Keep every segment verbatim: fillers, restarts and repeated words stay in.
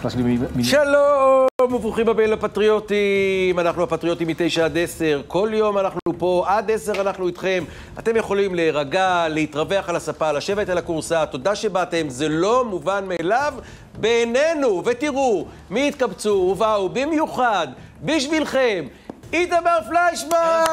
שלום, וברוכים הבאים לפטריוטים. אנחנו הפטריוטים מתשע עד עשר. כל יום אנחנו פה, עד עשר אנחנו איתכם. אתם יכולים להירגע, להתרווח על הספה, לשבת על הקורסה. תודה שבאתם, זה לא מובן מאליו בעינינו. ותראו, מי התקבצו ובאו במיוחד בשבילכם. איתמר פליישמן!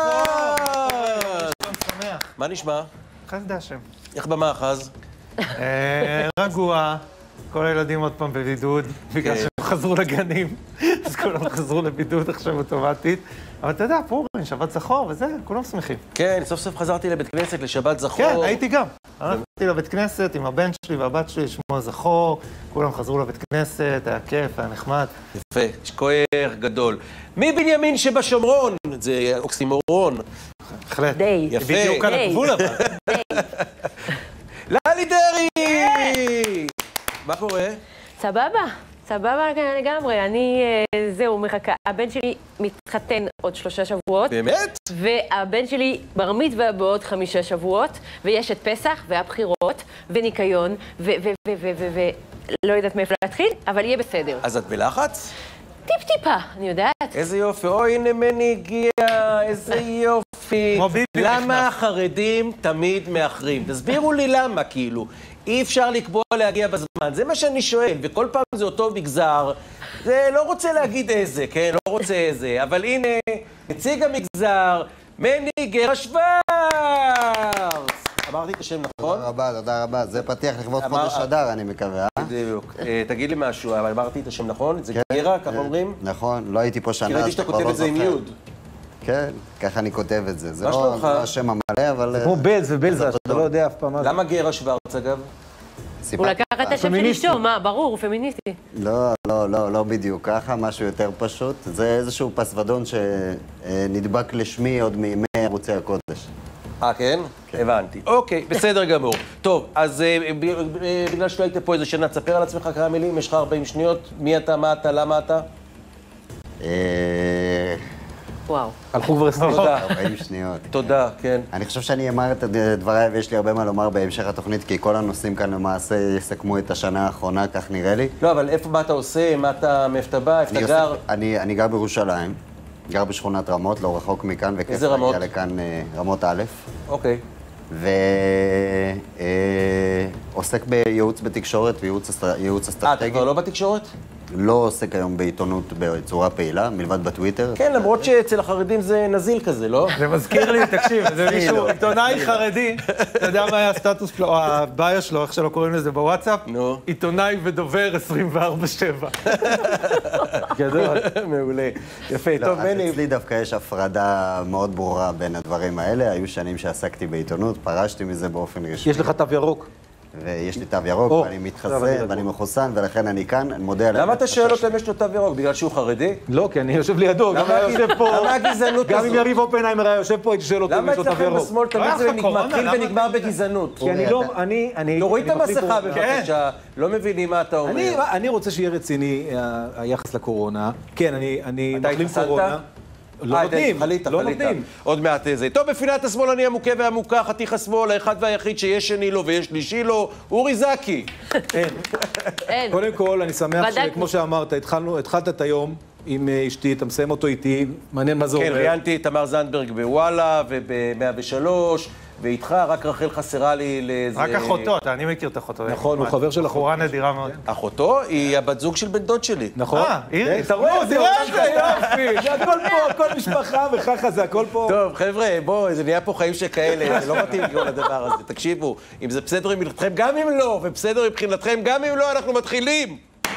מה נשמע? חסד השם. איך במאחז? רגוע. כל הילדים עוד פעם בבידוד, בגלל שהם חזרו לגנים, אז כולם חזרו לבידוד עכשיו אוטומטית. אבל אתה יודע, פורים, שבת זכור וזה, כולם שמחים. כן, סוף סוף חזרתי לבית כנסת לשבת זכור. כן, הייתי גם. הלכתי לבית כנסת עם הבן שלי והבת שלי, שמו זכור, כולם חזרו לבית כנסת, היה כיף, היה נחמד. יפה, יש כוח גדול. מי בנימין שבשומרון? זה אוקסימורון. בהחלט. די. יפה. בדיוק על הגבול אבל. ללי דרעי! מה קורה? סבבה, סבבה לגמרי. אני, זהו, מחכה. הבן שלי מתחתן עוד שלושה שבועות. באמת? והבן שלי בר מצווה בעוד חמישה שבועות, ויש את פסח, והבחירות, וניקיון, ו... ו... ו... ו... ו... ו... לא יודעת מאיפה להתחיל, אבל יהיה בסדר. אז את בלחץ? טיפ-טיפה, אני יודעת. איזה יופי. אוי, הנה מני הגיע, איזה יופי. כמו ביבי למה החרדים תמיד מאחרים? תסבירו לי למה, כאילו. אי אפשר לקבוע להגיע בזמן. זה מה שאני שואל, וכל פעם זה אותו מגזר. זה לא רוצה להגיד איזה, כן? לא רוצה איזה. אבל הנה, נציג המגזר, מני גרה שוורץ. אמרתי את השם נכון? תודה רבה, תודה רבה. זה פתיח לכבוד חודש אדר, אני מקווה, אה? בדיוק. תגיד לי משהו, אבל אמרתי את השם נכון? זה גרה, ככה אומרים? נכון, לא הייתי פה שנה, כי ראיתי שאתה כותב את זה עם יוד. כן, ככה אני כותב את זה. זה מה שלומך? לא השם המלא, אבל... כמו בלז ובלזה, אתה לא יודע אף פעם מה זה. למה גרה שוורץ, אגב? הוא לקח את השם של אשתו, מה? ברור, פמיניסטי. לא, לא, לא, לא בדיוק ככה, משהו יותר פשוט. זה איזשהו פסוודון שנדבק לשמי עוד מימי ערוצי הקודש. אה, כן? הבנתי. אוקיי, בסדר גמור. טוב, אז בגלל שלא היית פה איזה שנה, תספר על עצמך כמה מילים, יש לך ארבעים שניות. מי אתה, מה אתה, למה אתה? וואו. הלכו כבר עשרים. תודה. ארבעים שניות. תודה, כן. אני חושב שאני אמר את דבריי ויש לי הרבה מה לומר בהמשך התוכנית, כי כל הנושאים כאן למעשה יסכמו את השנה האחרונה, כך נראה לי. לא, אבל איפה, מה אתה עושה, מה אתה, מאיפה אתה בא, איפה אתה גר? אני, אני גר בירושלים, גר בשכונת רמות, לא רחוק מכאן, וכיף איזה רמות? להגיע לכאן רמות א', אוקיי. ועוסק בייעוץ בתקשורת וייעוץ אסטרטגי. אה, אתה כבר לא בתקשורת? לא עוסק היום בעיתונות בצורה פעילה, מלבד בטוויטר. כן, למרות שאצל החרדים זה נזיל כזה, לא? זה מזכיר לי, תקשיב, זה מישהו, עיתונאי חרדי, אתה יודע מה היה הסטטוס שלו, הבעיה שלו, איך שלא קוראים לזה בוואטסאפ? נו. עיתונאי ודובר עשרים וארבע שבע. גדול. מעולה. יפה, טוב, בני. אצלי דווקא יש הפרדה מאוד ברורה בין הדברים האלה. היו שנים שעסקתי בעיתונות, פרשתי מזה באופן רשמי. יש לך תו ירוק. ויש לי תו ירוק, ואני מתחסן, ואני מחוסן, ולכן אני כאן, אני מודה עליהם. למה אתה שואל אותם יש לו תו ירוק? בגלל שהוא חרדי? לא, כי אני יושב לידו, גם היה יושב פה... למה הגזענות הזאת? גם אם יריב אופנהיימר היה יושב פה, הייתי שואל אותו אם יש לו תו למה ירוק. אצלכם בשמאל תמיד זה מתחיל ונגמר בגזענות? כי אני לא... אני... תוריד את המסכה בבקשה, לא מבינים מה אתה אומר. אני רוצה שיהיה רציני היחס לקורונה. כן, אני מחלים קורונה. לא נותנים, לא נותנים. עוד מעט זה. טוב, בפינת השמאלני המוכה והמוכה, חתיך השמאל, האחד והיחיד שיש שני לו ויש שלישי לו, אורי זקי. אין. קודם כל, אני שמח שכמו שאמרת, התחלת את היום עם אשתי, אתה מסיים אותו איתי, מעניין מה זה אומר. כן, ראיינתי את תמר זנדברג בוואלה וב-מאה ושלוש, ואיתך רק רחל חסרה לי לאיזה... רק אחותו, אני מכיר את אחותו. נכון, הוא חבר של אחורה נדירה מאוד. אחותו היא הבת זוג של בן דוד שלי. נכון. אה, אירי. אתה רואה, זה יופי. זה הכל פה, הכל משפחה וככה, זה הכל פה. טוב, חבר'ה, בואו, זה נהיה פה חיים שכאלה, זה לא מתאים כל הדבר הזה. תקשיבו, אם זה בסדר מבחינתכם, גם אם לא, ובסדר מבחינתכם, גם אם לא, אנחנו מתחילים.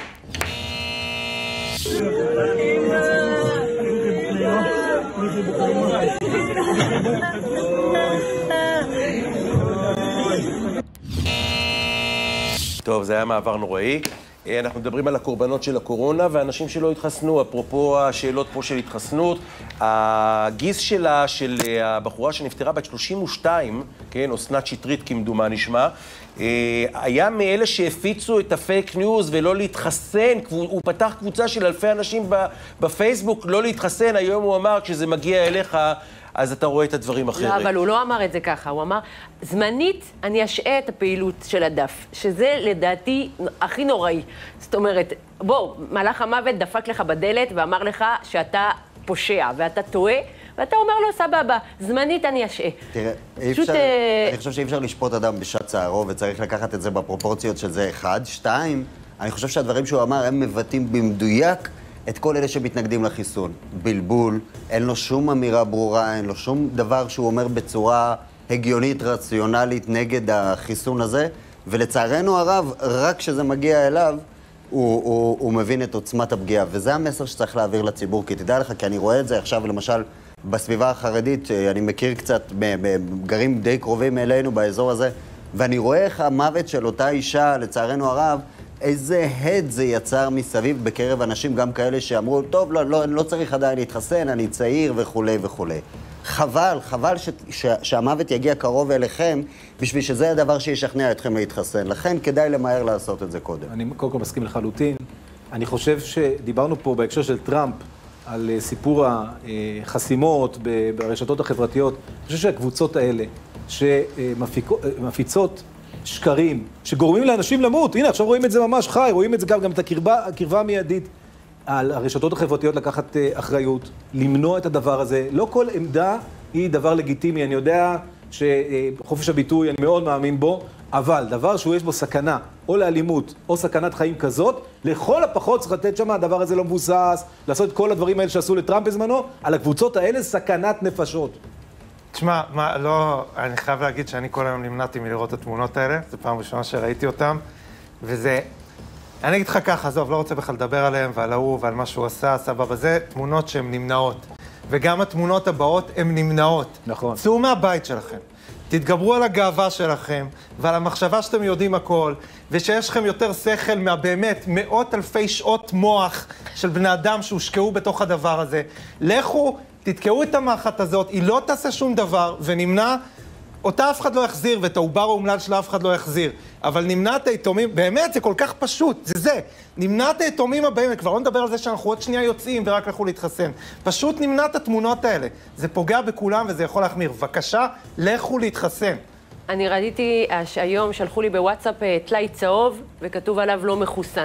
טוב, זה היה מעבר נוראי. אנחנו מדברים על הקורבנות של הקורונה ואנשים שלא התחסנו, אפרופו השאלות פה של התחסנות. הגיס שלה, של הבחורה שנפטרה בת שלושים ושתיים, כן, אסנת שטרית כמדומה נשמע, היה מאלה שהפיצו את הפייק ניוז ולא להתחסן. הוא פתח קבוצה של אלפי אנשים בפייסבוק לא להתחסן. היום הוא אמר, כשזה מגיע אליך, אז אתה רואה את הדברים אחרת. לא, אבל הוא לא אמר את זה ככה, הוא אמר, זמנית אני אשעה את הפעילות של הדף, שזה לדעתי הכי נוראי. זאת אומרת, בוא, מלאך המוות דפק לך בדלת ואמר לך שאתה פושע ואתה טועה, ואתה אומר לו, סבבה, זמנית אני אשעה. תראה, אי אפשר, אני חושב שאי אפשר לשפוט אדם בשעת צערו, וצריך לקחת את זה בפרופורציות של זה אחד. שתיים, אני חושב שהדברים שהוא אמר הם מבטאים במדויק את כל אלה שמתנגדים לחיסון. בלבול, אין לו שום אמירה ברורה, אין לו שום דבר שהוא אומר בצורה הגיונית, רציונלית, נגד החיסון הזה, ולצערנו הרב, רק כשזה מגיע אליו, הוא, הוא, הוא מבין את עוצמת הפגיעה, וזה המסר שצריך להעביר לציבור, כי תדע לך, כי אני רואה את זה עכשיו, למשל, בסביבה החרדית, אני מכיר קצת, גרים די קרובים אלינו באזור הזה, ואני רואה איך המוות של אותה אישה, לצערנו הרב, איזה הד זה יצר מסביב בקרב אנשים, גם כאלה שאמרו, טוב, לא, לא, לא צריך עדיין להתחסן, אני צעיר וכו' וכו'. חבל, חבל ש, ש, שהמוות יגיע קרוב אליכם, בשביל שזה הדבר שישכנע אתכם להתחסן. לכן כדאי למהר לעשות את זה קודם. אני קודם כל מסכים לחלוטין. אני חושב שדיברנו פה בהקשר של טראמפ, על סיפור החסימות ברשתות החברתיות. אני חושב שהקבוצות האלה שמפיצות שקרים, שגורמים לאנשים למות, הנה, עכשיו רואים את זה ממש חי, רואים את זה גם, גם את הקרבה, הקרבה המיידית, על הרשתות החברתיות לקחת אחריות, למנוע את הדבר הזה. לא כל עמדה היא דבר לגיטימי, אני יודע שחופש הביטוי, אני מאוד מאמין בו, אבל דבר שהוא יש בו סכנה, או לאלימות, או סכנת חיים כזאת, לכל הפחות צריך לתת שם, הדבר הזה לא מבוסס, לעשות את כל הדברים האלה שעשו לטראמפ בזמנו, על הקבוצות האלה סכנת נפשות. תשמע, מה, לא, אני חייב להגיד שאני כל היום נמנעתי מלראות את התמונות האלה, זו פעם ראשונה שראיתי אותם, וזה, אני אגיד לך ככה, עזוב, לא רוצה בכלל לדבר עליהם ועל ההוא ועל מה שהוא עשה, סבבה, זה תמונות שהן נמנעות, וגם התמונות הבאות הן נמנעות. נכון. צאו מהבית שלכם. תתגברו על הגאווה שלכם, ועל המחשבה שאתם יודעים הכל, ושיש לכם יותר שכל מהבאמת מאות אלפי שעות מוח של בני אדם שהושקעו בתוך הדבר הזה. לכו, תתקעו את המחט הזאת, היא לא תעשה שום דבר, ונמנע, אותה אף אחד לא יחזיר, ואת העובר האומלל שלה אף אחד לא יחזיר. אבל נמנע את היתומים, באמת, זה כל כך פשוט, זה זה. נמנע את היתומים הבאים, כבר לא נדבר על זה שאנחנו עוד שנייה יוצאים ורק לכו להתחסן. פשוט נמנע את התמונות האלה. זה פוגע בכולם וזה יכול להחמיר. בבקשה, לכו להתחסן. אני ראיתי שהיום שלחו לי בוואטסאפ טלאי צהוב, וכתוב עליו לא מחוסן.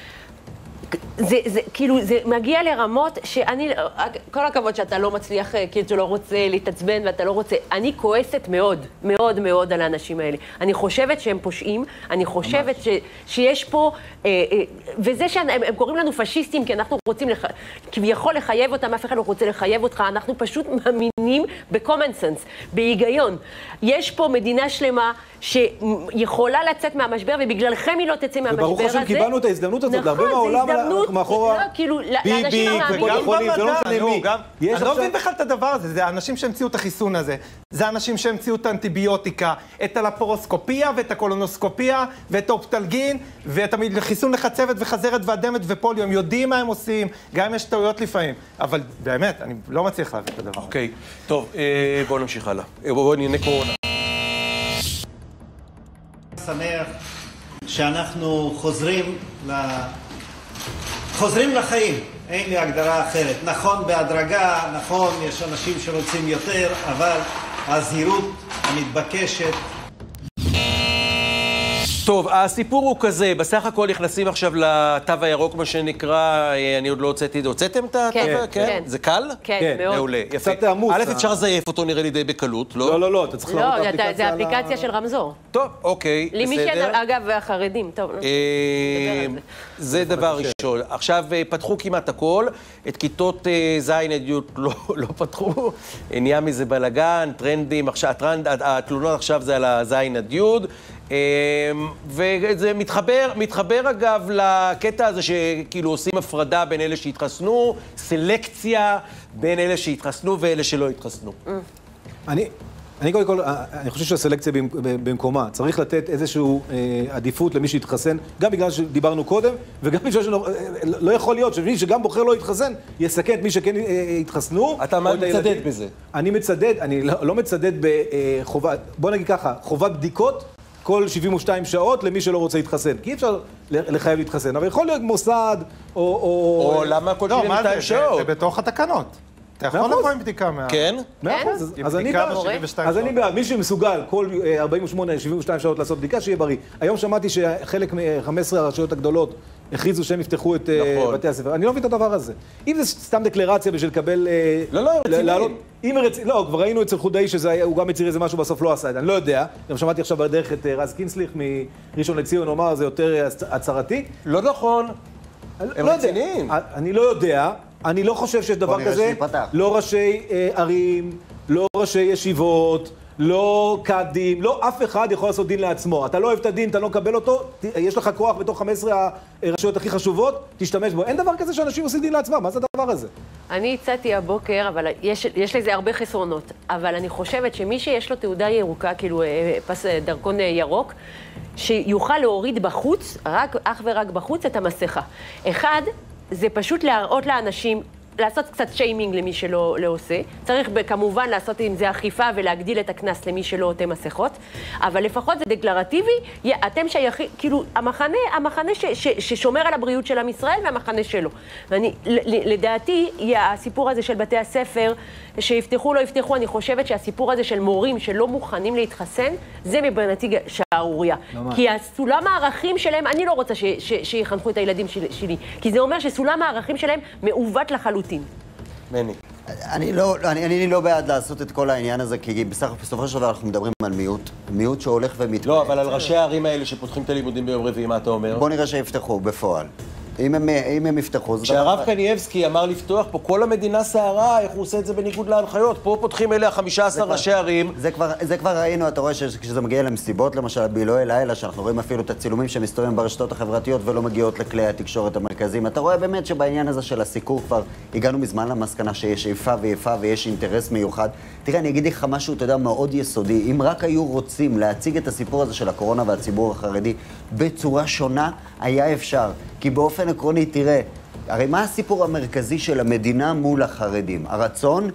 זה, זה, כאילו, זה מגיע לרמות שאני, כל הכבוד שאתה לא מצליח, כי אתה לא רוצה להתעצבן ואתה לא רוצה, אני כועסת מאוד, מאוד מאוד על האנשים האלה. אני חושבת שהם פושעים, אני חושבת ש, שיש פה, אה, אה, וזה שהם הם קוראים לנו פשיסטים, כי אנחנו רוצים לח, כביכול לחייב אותם, אף אחד לא רוצה לחייב אותך, אנחנו פשוט מאמינים ב-common sense, בהיגיון. יש פה מדינה שלמה שיכולה לצאת מהמשבר, ובגללכם היא לא תצא מהמשבר הזה. וברוך השם, קיבלנו את ההזדמנות הזאת, להרבה מהעולם מאחורה. לא, כאילו, לאנשים המאמינים. וגם במדע, אני לא מבין בכלל את הדבר הזה, זה האנשים שהמציאו את החיסון הזה, זה האנשים שהמציאו את האנטיביוטיקה, את הלפרוסקופיה ואת הקולונוסקופיה ואת האופטלגין ואת החיסון לחצבת וחזרת ואדמת ופוליו, הם יודעים מה הם עושים, גם אם יש טעויות לפעמים, אבל באמת, אני לא מצליח להבין את הדבר הזה. אוקיי, טוב, בואו נמשיך הלאה. בואו נהנה קורונה. שמח שאנחנו חוזרים ל... חוזרים לחיים, אין לי הגדרה אחרת. נכון בהדרגה, נכון, יש אנשים שרוצים יותר, אבל הזהירות המתבקשת. טוב, הסיפור הוא כזה, בסך הכל נכנסים עכשיו לתו הירוק, מה שנקרא, אני עוד לא הוצאתי, הוצאתם את התו? כן, כן. זה קל? כן, מאוד. מעולה, יפה. קצת עמוס. א', אפשר לזייף אותו נראה לי די בקלות, לא? לא, לא, לא, אתה צריך לעלות את לא, האפליקציה. זה אפליקציה של רמזור. טוב, אוקיי, בסדר. למי שאין, אגב, החרדים, טוב. זה דבר ראשון. עכשיו, פתחו כמעט הכל, את כיתות ז' עד י' לא פתחו, נהיה מזה בלגן, טרנדים, התלונות עכשיו זה על הז' עד י', וזה מתחבר, מתחבר אגב לקטע הזה שכאילו עושים הפרדה בין אלה שהתחסנו, סלקציה בין אלה שהתחסנו ואלה שלא התחסנו. אני, אני קודם כל, אני חושב שהסלקציה במקומה. צריך לתת איזושהי עדיפות למי שהתחסן, גם בגלל שדיברנו קודם, וגם בגלל שלא יכול להיות שמי שגם בוחר לא להתחסן, יסכן את מי שכן התחסנו. אתה מצדד בזה? אני מצדד, אני לא מצדד בחובה, בוא נגיד ככה, חובת בדיקות, כל שבעים ושתיים שעות למי שלא רוצה להתחסן. כי אי אפשר לחייב להתחסן, אבל יכול להיות מוסד או... או למה כל שבעים ושתיים שעות? זה בתוך התקנות. אתה יכול לבוא עם בדיקה מה... כן? מאה אחוז. עם אז אני בדיקה בעד. ב-שבעים ושתיים אז שעות. אני בעד, מי שמסוגל כל אה, ארבעים ושמונה שבעים ושתיים שעות לעשות בדיקה, שיהיה בריא. היום שמעתי שחלק מ-חמש עשרה הרשויות הגדולות הכריזו שהם יפתחו את אה, נכון. בתי הספר. אני לא מבין את הדבר הזה. אם זה סתם דקלרציה בשביל לקבל... אה, לא, לא, הם רציניים. לעלות- אם רצ... לא, כבר ראינו אצל חודאי שהוא גם הצהיר איזה משהו, בסוף לא עשה את זה. אני לא יודע. גם שמעתי עכשיו בדרך את אה, רז קינסליך מראשון לציון, הוא אמר, זה יותר אה, הצהרתי. לא נכון. אני הם לא יודע. רציניים. אני לא יודע, אני לא חושב שיש דבר נראה כזה. שייפתח. לא ראשי אה, ערים, לא ראשי ישיבות, לא קאדים, לא אף אחד יכול לעשות דין לעצמו. אתה לא אוהב את הדין, אתה לא מקבל אותו, ת- יש לך כוח בתוך חמש עשרה הרשויות הכי חשובות, תשתמש בו. אין דבר כזה שאנשים עושים דין לעצמם, מה זה הדבר הזה? אני הצעתי הבוקר, אבל יש, יש לזה הרבה חסרונות, אבל אני חושבת שמי שיש לו תעודה ירוקה, כאילו אה, פס אה, דרכון אה, ירוק, שיוכל להוריד בחוץ, רק, אך ורק בחוץ, את המסכה. אחד, זה פשוט להראות לאנשים, לעשות קצת שיימינג למי שלא לא עושה. צריך כמובן לעשות עם זה אכיפה ולהגדיל את הקנס למי שלא עוטה מסכות, אבל לפחות זה דקלרטיבי, אתם שייכים, כאילו, המחנה, המחנה ש, ש, ששומר על הבריאות של עם ישראל והמחנה שלו. ואני, לדעתי, הסיפור הזה של בתי הספר, שיפתחו לא יפתחו, אני חושבת שהסיפור הזה של מורים שלא מוכנים להתחסן, זה מבחינתי שערוריה. כי הסולם הערכים שלהם, אני לא רוצה ש, ש, שיחנכו את הילדים של, שלי, כי זה אומר שסולם הערכים שלהם מעוות לחלוטין. מני. אני לא, אני, אני לא בעד לעשות את כל העניין הזה, כי בסך, בסופו של דבר אנחנו מדברים על מיעוט, מיעוט שהולך ומתפעל. לא, אבל על ראשי הערים האלה שפותחים את הלימודים ביום רביעי, מה אתה אומר? בוא נראה שיפתחו בפועל. אם הם, אם הם יפתחו, זה... כשהרב קנייבסקי אמר לפתוח פה, כל המדינה סערה, איך הוא עושה את זה בניגוד להנחיות. פה פותחים אלה ה-חמישה עשר ראשי ערים. זה כבר, זה כבר ראינו, אתה רואה שכשזה מגיע למסיבות, למשל בילוי לילה, שאנחנו רואים אפילו את הצילומים שמסתובבים ברשתות החברתיות ולא מגיעות לכלי התקשורת המרכזיים. אתה רואה באמת שבעניין הזה של הסיקור כבר הגענו מזמן למסקנה שיש איפה ואיפה ויש אינטרס מיוחד. תראה, אני אגיד לך משהו, אתה יודע, מאוד יסודי. אם רק היו רוצים להציג את הסיפור הזה של הקורונה והציבור החרדי בצורה שונה, היה אפשר. כי באופן עקרוני, תראה, הרי מה הסיפור המרכזי של המדינה מול החרדים? הרצון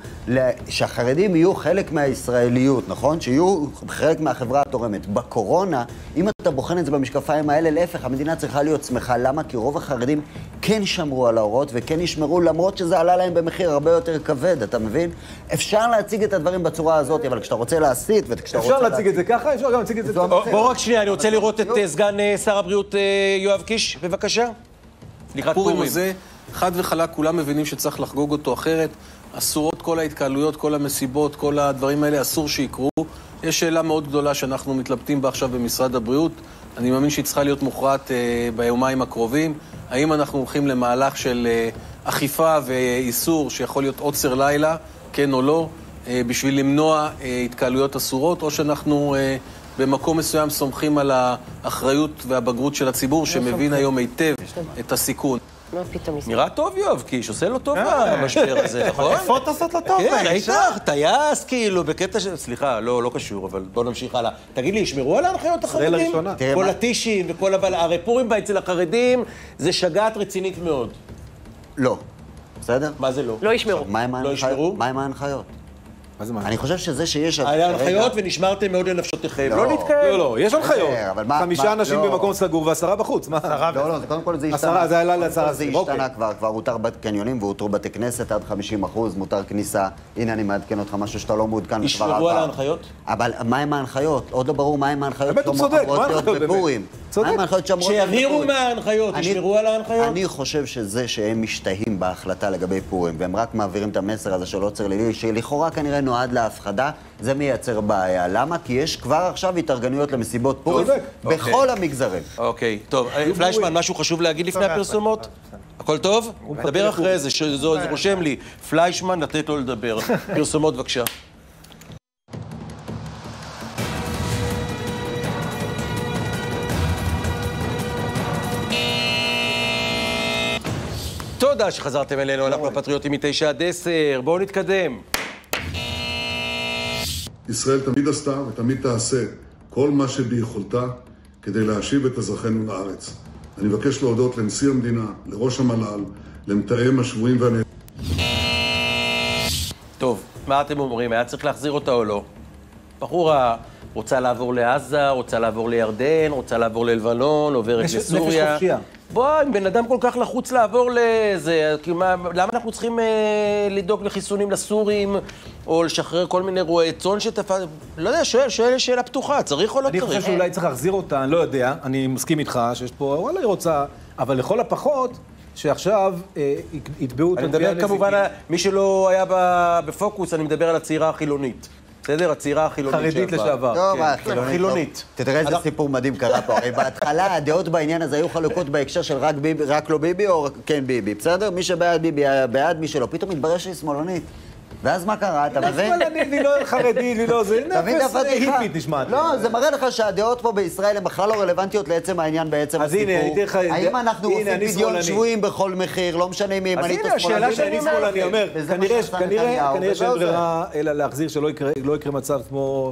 שהחרדים יהיו חלק מהישראליות, נכון? שיהיו חלק מהחברה התורמת. בקורונה, אם אתה בוחן את זה במשקפיים האלה, להפך, המדינה צריכה להיות שמחה. למה? כי רוב החרדים כן שמרו על ההוראות וכן ישמרו, למרות שזה עלה להם במחיר הרבה יותר כבד, אתה מבין? אפשר להציג את הדברים בצורה הזאת, אבל כשאתה רוצה להסית וכשאתה רוצה... אפשר להציג את זה ככה, אפשר גם להציג את זה... בוא רק שנייה, אני רוצה לראות את סגן שר הבריאות יואב קיש, בבקשה. פורים הזה, חד וחלק, כולם מבינים שצריך לחגוג אותו אחרת. אסורות כל ההתקהלויות, כל המסיבות, כל הדברים האלה, אסור שיקרו. יש שאלה מאוד גדולה שאנחנו מתלבטים בה עכשיו במשרד הבריאות. אני מאמין שהיא צריכה להיות מוכרעת אה, ביומיים הקרובים. האם אנחנו הולכים למהלך של אה, אכיפה ואיסור שיכול להיות עוצר לילה, כן או לא, אה, בשביל למנוע אה, התקהלויות אסורות, או שאנחנו... אה, במקום מסוים סומכים על האחריות והבגרות של הציבור, שמבין היום היטב את הסיכון. מה פתאום מסתכל? נראה טוב יואב קיש, עושה לו טוב המשבר הזה, נכון? איפה אתה עושות לו טוב? כן, ראית? טייס כאילו, בקטע של... סליחה, לא לא קשור, אבל בוא נמשיך הלאה. תגיד לי, ישמרו על ההנחיות החרדים? לראשונה. כל הטישים וכל אבל... הרי פורים אצל החרדים זה שגעת רצינית מאוד. לא. בסדר? מה זה לא? לא ישמרו. מה עם לא ישמרו? ההנחיות? מה עם ההנחיות? מה זה מה? אני חושב שזה שיש... היה הנחיות ונשמרתם מאוד לנפשותיכם. לא לא. נתקיים. לא, לא, יש הנחיות. אבל מה- חמישה מה- אנשים לא. במקום סגור ועשרה בחוץ, מה? לא, לא, זה קודם כל זה השתנה. עשרה, זה עלה קודם כל לעשרה, זה אוקיי. השתנה כבר, כבר הותר בקניונים והותרו בתי כנסת עד חמישים אחוז, מותר כניסה. הנה, אני מעדכן אותך משהו שאתה לא מעודכן. וכבר ישמרו על עבר. ההנחיות? אבל מה עם ההנחיות? עוד לא ברור מה עם ההנחיות. באמת הוא שאמורות צודק, מה להיות ההנחיות באמת? בפורים. צודק. מה עם ההנחיות שאמורות להיות שיבהירו בפורים? מההנחיות, אני- ישמרו על ההנחיות. אני חושב שזה שהם משתהים בהחלטה לגבי פורים, והם רק מעבירים את המסר הזה של עוצר לילי, שלכאורה כנראה נועד להפחדה, זה מייצר בעיה. למה? כי יש כבר עכשיו התארגנויות למסיבות פורים צודק. בכל המגזרים. אוקיי, טוב. פליישמן, משהו חשוב להגיד לפני הפרסומות? הכל טוב? דבר אחרי זה, שזה רושם לי. פליישמן, לתת לו לדבר. פרסומות, בבקשה. תודה שחזרתם אלינו, אנחנו הפטריוטים מתשע עד עשר. בואו נתקדם. ישראל תמיד עשתה ותמיד תעשה כל מה שביכולתה כדי להשיב את אזרחינו לארץ. אני מבקש להודות לנשיא המדינה, לראש המל"ל, למתאם השבויים והנעדרים. טוב, מה אתם אומרים? היה צריך להחזיר אותה או לא? בחורה רוצה לעבור לעזה, רוצה לעבור לירדן, רוצה לעבור ללבנון, עוברת נפש- לסוריה. נפש חופשייה. בוא, אם בן אדם כל כך לחוץ לעבור לזה, למה אנחנו צריכים לדאוג לחיסונים לסורים, או לשחרר כל מיני רועי צאן שתפס... לא יודע, שואל, שואל שאלה פתוחה, צריך או לא צריך? אני חושב שאולי צריך להחזיר אותה, אני לא יודע, אני מסכים איתך שיש פה, וואלה, היא רוצה, אבל לכל הפחות, שעכשיו יתבעו את אני מדבר כמובן, מי שלא היה בפוקוס, אני מדבר על הצעירה החילונית. בסדר? הצעירה החילונית חרדית לשעבר. טוב, החילונית. תראה איזה סיפור מדהים קרה פה. הרי בהתחלה הדעות בעניין הזה היו חלוקות בהקשר של רק ביבי, רק לא ביבי או כן ביבי. בסדר? מי שבעד ביבי היה בעד, מי שלא. פתאום מתברר שהיא שמאלנית. ואז מה קרה? אתה מבין? שמאלנית, היא לא חרדית, היא לא זה. נפס היפית נשמעת. לא, זה מראה לך שהדעות פה בישראל הן בכלל לא רלוונטיות לעצם העניין בעצם הסיפור. האם אנחנו עושים פדיון שבויים בכל מחיר, לא משנה מי ימנית או שמאלנית? שאני שמאלני אומר, כנראה שאין ברירה אלא להחזיר שלא יקרה מצב כמו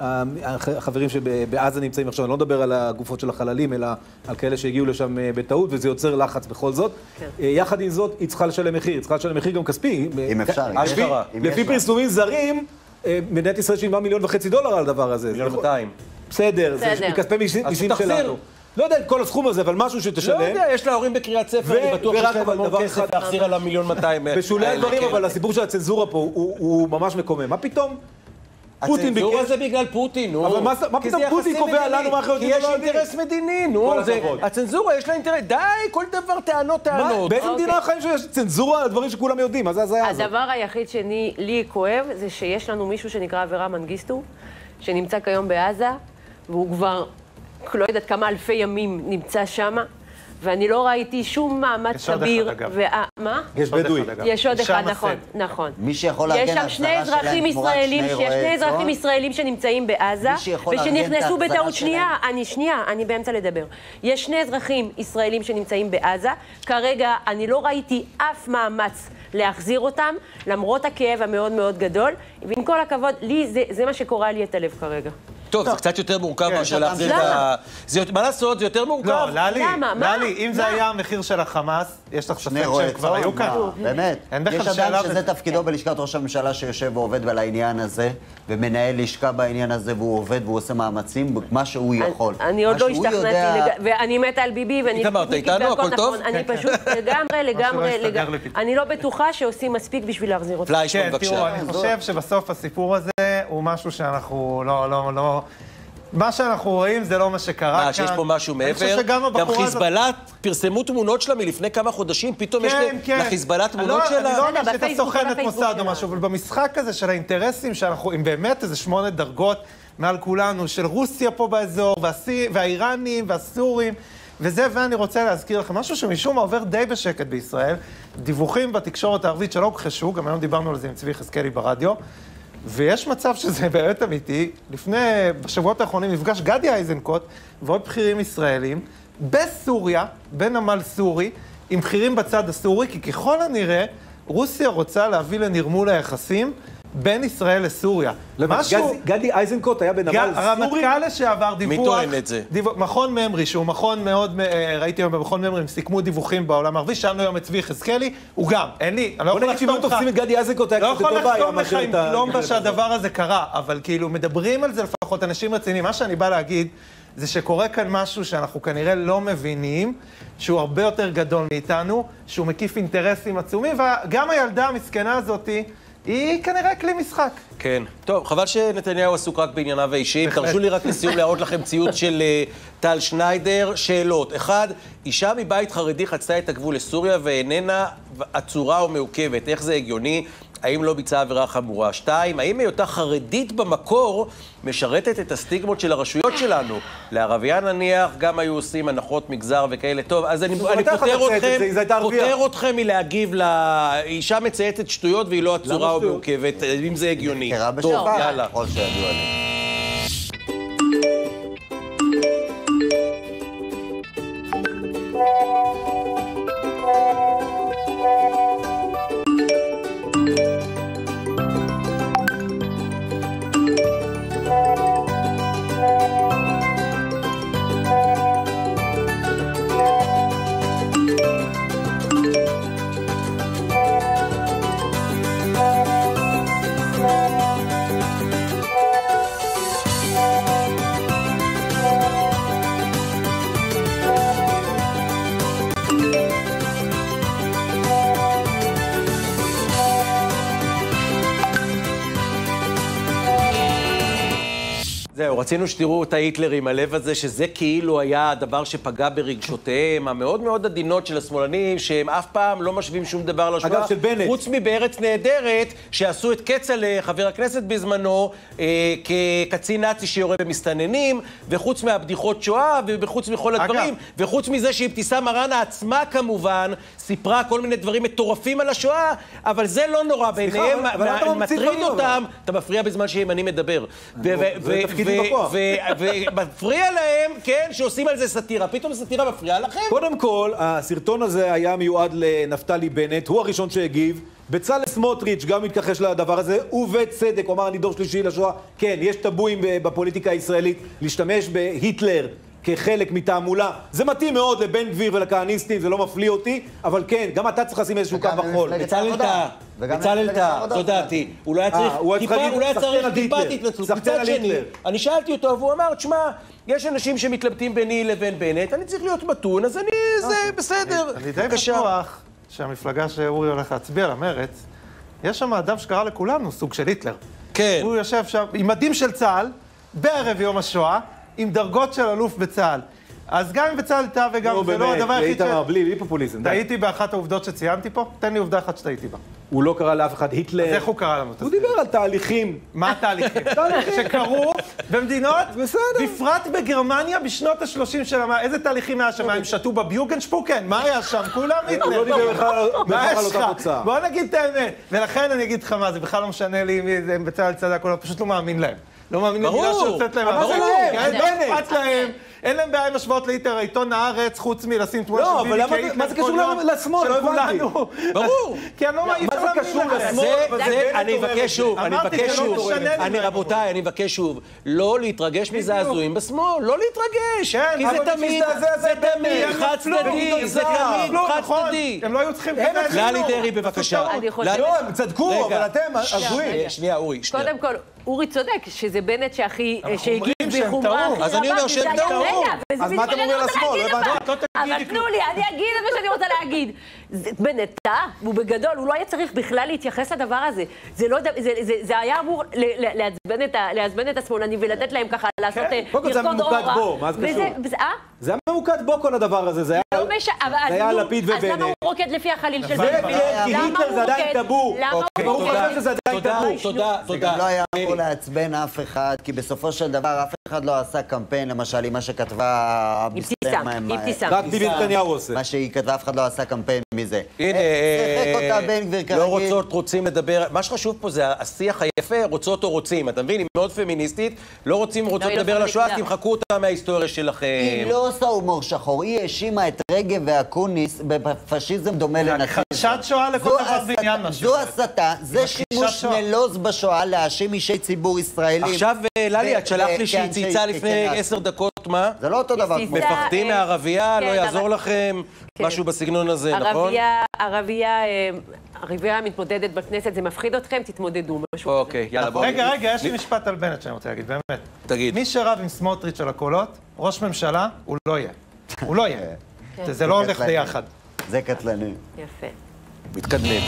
החברים שבעזה נמצאים עכשיו, אני לא מדבר על הגופות של החללים, אלא על כאלה שהגיעו לשם בטעות, וזה יוצר לחץ בכל זאת. יחד עם זאת, היא צריכה לשלם מחיר, היא צריכה לשלם מחיר גם כספי. אם אפשר, אם אפשר. לפי פרסומים זרים, מדינת ישראל שילמה מיליון וחצי דולר על הדבר הזה. מיליון מאתיים. בסדר, זה מכספי מיסים שלנו. לא יודע את כל הסכום הזה, אבל משהו שתשלם. לא יודע, יש לה הורים בקריית ספר, אני בטוח שיש להם המון כסף להחזיר על המיליון מאתיים. בשולי הדברים, אבל הסיפור של הצנזורה פה הוא ממש מקומם. מה פתאום? פוטין ביקש... הצנזורה זה בגלל פוטין, נו. אבל מה פתאום פוטין קובע לנו מה אחרת? כי יש אינטרס מדיני, נו. הצנזורה יש לה אינטרס... די, כל דבר טענות, טענות. באיזה מדינה החיים שיש צנזורה על דברים שכולם יודעים? מה זה הזיה הזאת? הדבר היחיד שלי כואב זה שיש לנו מישהו שנקרא אברה מנגיסטו, שנמצא כיום בעזה, והוא כבר, לא יודעת כמה אלפי ימים נמצא שמה, ואני לא ראיתי שום מאמץ סביר. מה? יש בדואי. יש עוד אחד, נכון, נכון. מי שיכול להגן על ההחזרה שלהם תמורת שני רועי צאן. יש שני אזרחים ישראלים שנמצאים בעזה, ושנכנסו בטעות שנייה, אני שנייה, אני באמצע לדבר. יש שני אזרחים ישראלים שנמצאים בעזה, כרגע אני לא ראיתי אף מאמץ להחזיר אותם, למרות הכאב המאוד מאוד גדול, ועם כל הכבוד, לי זה מה שקורא לי את הלב כרגע. טוב, זה קצת יותר מורכב מאשר להחזיר את ה... מה לעשות? זה יותר מורכב. לא, ללי, ללי, אם זה היה המחיר של החמאס, יש לך ספק שהם כבר היו כאן. באמת. יש אדם שזה תפקידו בלשכת ראש הממשלה שיושב ועובד על העניין הזה, ומנהל לשכה בעניין הזה, והוא עובד והוא עושה מאמצים, מה שהוא יכול. אני עוד לא השתכנעתי, ואני מתה על ביבי, ואני... התאמרת איתנו, הכל טוב? אני פשוט לגמרי, לגמרי, לגמרי... אני לא בטוחה שעושים מספיק בשביל להחזיר אותם. כן, תראו, אני חושב שבסוף הסיפור הזה הוא משהו שאנחנו לא, לא, לא... מה שאנחנו רואים זה לא מה שקרה כאן. מה, שיש פה משהו מעבר? גם חיזבאללה פרסמו תמונות שלה מלפני כמה חודשים, פתאום יש לחיזבאללה תמונות שלה. אני לא אומר שאתה סוכנת מוסד או משהו, אבל במשחק הזה של האינטרסים שאנחנו, עם באמת איזה שמונה דרגות מעל כולנו, של רוסיה פה באזור, והאיראנים והסורים, וזה, ואני רוצה להזכיר לכם משהו שמשום מה עובר די בשקט בישראל, דיווחים בתקשורת הערבית שלא הוכחשו, גם היום דיברנו על זה עם צבי חזקאלי ברדיו, ויש מצב שזה באמת אמיתי. לפני, בשבועות האחרונים, נפגש גדי איזנקוט ועוד בכירים ישראלים בסוריה, בנמל סורי, עם בכירים בצד הסורי, כי ככל הנראה, רוסיה רוצה להביא לנרמול היחסים בין ישראל לסוריה. משהו... גדי איזנקוט היה בנמל סורי? הרמטכ"ל לשעבר דיווח... מי טוען את זה? מכון ממרי, שהוא מכון מאוד... ראיתי היום במכון ממרי, הם סיכמו דיווחים בעולם הערבי, שאלנו היום את צבי חזקאלי, הוא גם, אין לי, אני לא יכול לחתום לך... תופסים את גדי איזנקוט, היה קצת יותר בעיה. לא יכול לחתום לך עם פלומבה שהדבר הזה קרה, אבל כאילו מדברים על זה לפחות אנשים רציניים. מה שאני בא להגיד זה שקורה כאן משהו שאנחנו כנראה לא מבינים, שהוא הרבה יותר גדול מאיתנו, שהוא מקיף אינטרסים עצומים, וגם הילדה המסכנה הזאת היא כנראה כלי משחק. כן. טוב, חבל שנתניהו עסוק רק בענייניו האישיים. תרשו לי רק לסיום להראות לכם ציוץ של טל שניידר. שאלות. אחד, אישה מבית חרדי חצתה את הגבול לסוריה ואיננה עצורה או מעוכבת. איך זה הגיוני? האם לא ביצעה עבירה חמורה? שתיים, האם היותה חרדית במקור משרתת את הסטיגמות של הרשויות שלנו? לערבייה נניח גם היו עושים הנחות מגזר וכאלה. טוב, אז אני, אני פותר אתכם, פותר אתכם מלהגיב לאישה מצייתת שטויות והיא לא עצורה או מעוכבת, אם זה הגיוני. טוב, יאללה. זהו, רצינו שתראו את ההיטלרים, הלב הזה, שזה כאילו היה הדבר שפגע ברגשותיהם, המאוד מאוד עדינות של השמאלנים, שהם אף פעם לא משווים שום דבר לשואה. אגב, של בנט. חוץ מבארץ נהדרת, שעשו את כצל'ה, חבר הכנסת בזמנו, אה, כקצין נאצי שיורה במסתננים, וחוץ מהבדיחות שואה, וחוץ מכל הדברים, אגב. וחוץ מזה שאבתיסאם מראענה עצמה כמובן, סיפרה כל מיני דברים מטורפים על השואה, אבל זה לא נורא, בעיניהם אבל אתה ממציא מטריד דברים, אותם, אתה מפריע בזמן שימני מדבר. ו- ו- זה ו- תפקידי ו- בכוח. ו- ומפריע להם, כן, שעושים על זה סאטירה. פתאום סאטירה מפריעה לכם? קודם כל, הסרטון הזה היה מיועד לנפתלי בנט, הוא הראשון שהגיב. בצלאל סמוטריץ' גם מתכחש לדבר הזה, ובצדק, הוא אמר אני דור שלישי לשואה. כן, יש טבואים בפוליטיקה הישראלית להשתמש בהיטלר כחלק מתעמולה. זה מתאים מאוד לבן גביר ולכהניסטים, זה לא מפליא אותי, אבל כן, גם אתה צריך לשים איזשהו קו בחול. בצלאל טעה, בצלאל טעה, זו דעתי. הוא לא היה צריך טיפה, הוא לא היה צריך טיפת התנצלות. מצד שני, אני שאלתי אותו, והוא אמר, תשמע, יש אנשים שמתלבטים ביני לבין בנט, אני צריך להיות מתון, אז אני, זה בסדר. אני די בטוח שהמפלגה שאורי הולך להצביע למרץ, יש שם אדם שקרא לכולנו סוג של היטלר. כן. הוא יושב שם עם מדים של צה"ל, בערב יום השואה, עם דרגות של אלוף בצה"ל. אז גם אם בצה"ל טעה וגם זה לא הדבר היחיד ש... בלי, בלי פופוליזם. טעיתי באחת העובדות שציינתי פה? תן לי עובדה אחת שטעיתי בה. הוא לא קרא לאף אחד היטלר. אז איך הוא קרא לנו? הוא דיבר על תהליכים. מה התהליכים? שקרו במדינות, בפרט בגרמניה בשנות ה-שלושים של המאה. איזה תהליכים היה שם? הם שתו בביוגנשפוקן? מה היה שם? כולם היטלר. הוא לא דיבר בכלל על אותה תוצאה. בוא נגיד את האמת. ולכן אני אגיד לך מה, זה בכלל לא משנה לי אם הם בצלאל צדק, אני פשוט לא מאמין להם. לא מאמין למילה שיוצאת להם. ברור, לא אכפת להם. אין להם בעיה עם השוואות ליטר, עיתון הארץ, חוץ מלשים תמונה לא, של ביבי אבל כהיטלר מה זה קשור לשמאל? לא הבנתי. ברור. כי אני לא מאמין מה זה קשור לשמאל? אני מבקש שוב, אני אמרתי, מבקש זה לא שוב, משנה לי אני מה רבותיי, אני מבקש שוב, לא להתרגש מזעזועים בשמאל, לא להתרגש, כן, כי אבל זה תמיד, מזדעזע, זה זה תמיד תמיד, חד צדדי, זה תמיד לא, חד נכון, צדדי. הם לא היו צריכים ללי דרעי בבקשה. אני חושבת- לא, הם צדקו, אבל אתם הזויים. שנייה, אורי, שנייה. קודם כל, אורי צודק, שזה בנט שהכי, אנחנו שהגיב אומרים שהם בחומרה טעו. הכי אז אני רבה, אומר שהם וזה היה- טעו. רגע, וזה אז מה בדיוק אתם אני אומרים על רוצה השמאל? להגיד לא לך. הבנתי. לא תגידי אבל תנו לי, אני אגיד את מה שאני רוצה להגיד. זה- בנט טעה, והוא בגדול, הוא לא היה צריך בכלל להתייחס לדבר הזה. זה לא, זה- זה- זה היה אמור ל- ל- לעצבן את ה- לעצבן את השמאלנים ולתת להם ככה לעשות, אה, קודם כל זה לרקוד ממוקד אורה. בו, מה זה וזה- קשור? וזה- אה? זה היה ממוקד בו כל הדבר הזה, זה היה... לא משנה, אבל זה היה נו, לפיד אז למה ובנט. הוא רוקד לפי החליל של זה בנט? כן, כי למה היטלר הוא זה עדיין רוקד? טאבו. למה הוא אוקיי, ברור רוקד? שזה עדיין תודה, טאבו. תודה, זה תודה. גם לא היה כן. אמור לעצבן אף אחד, כי בסופו של דבר אף אחד לא עשה קמפיין, למשל, עם מה שכתבה... אבתיסאם, מה- אבתיסאם. רק ביבי נתניהו עושה. מה שהיא כתבה, אף אחד לא עשה קמפיין מזה. הנה, אה, שיחק אה, אותה בן גביר לא כרגיל. רוצות, רוצים לדבר, מה שחשוב פה זה השיח היפה, רוצות או רוצים, אתה מבין? היא מאוד פמיניסטית, לא רוצים, רוצות היא לא לדבר על השואה, אז פמיניסטית. תמחקו אותה מההיסטוריה שלכם. היא לא עושה הומור שחור, היא האשימה את רגב ואקוניס בפשיזם דומה לנאציזם. הכחשת שואה לכל זו דבר הסתה- ועניין משהו. זו הסתה, זה שימוש שואה. נלוז בשואה להאשים אישי ציבור ישראלים. עכשיו, ללי, ו- את שלחת לי ו- שהיא כאנשי- צייצה לפני כנאצים. עשר דקות, מה? זה לא אותו דבר כמו... מפחדים. מפחדים אה, מערבייה, כן, לא יעזור אבל- לכם, כן. משהו בסגנון הזה, נכון? ערבייה, ערבייה, אה, ערבייה מתמודדת בכנסת, זה מפחיד אתכם, תתמודדו, משהו כזה. אוקיי, יאללה, בואו. רגע, רגע, יש לי משפט על בנט שאני רוצה להגיד, באמת. תגיד. מי שרב עם סמוטריץ' על הקולות, ראש ממשלה, הוא לא יהיה. הוא לא יהיה. זה לא הולך ביחד. זה קטלני. יפה. מתקדמים.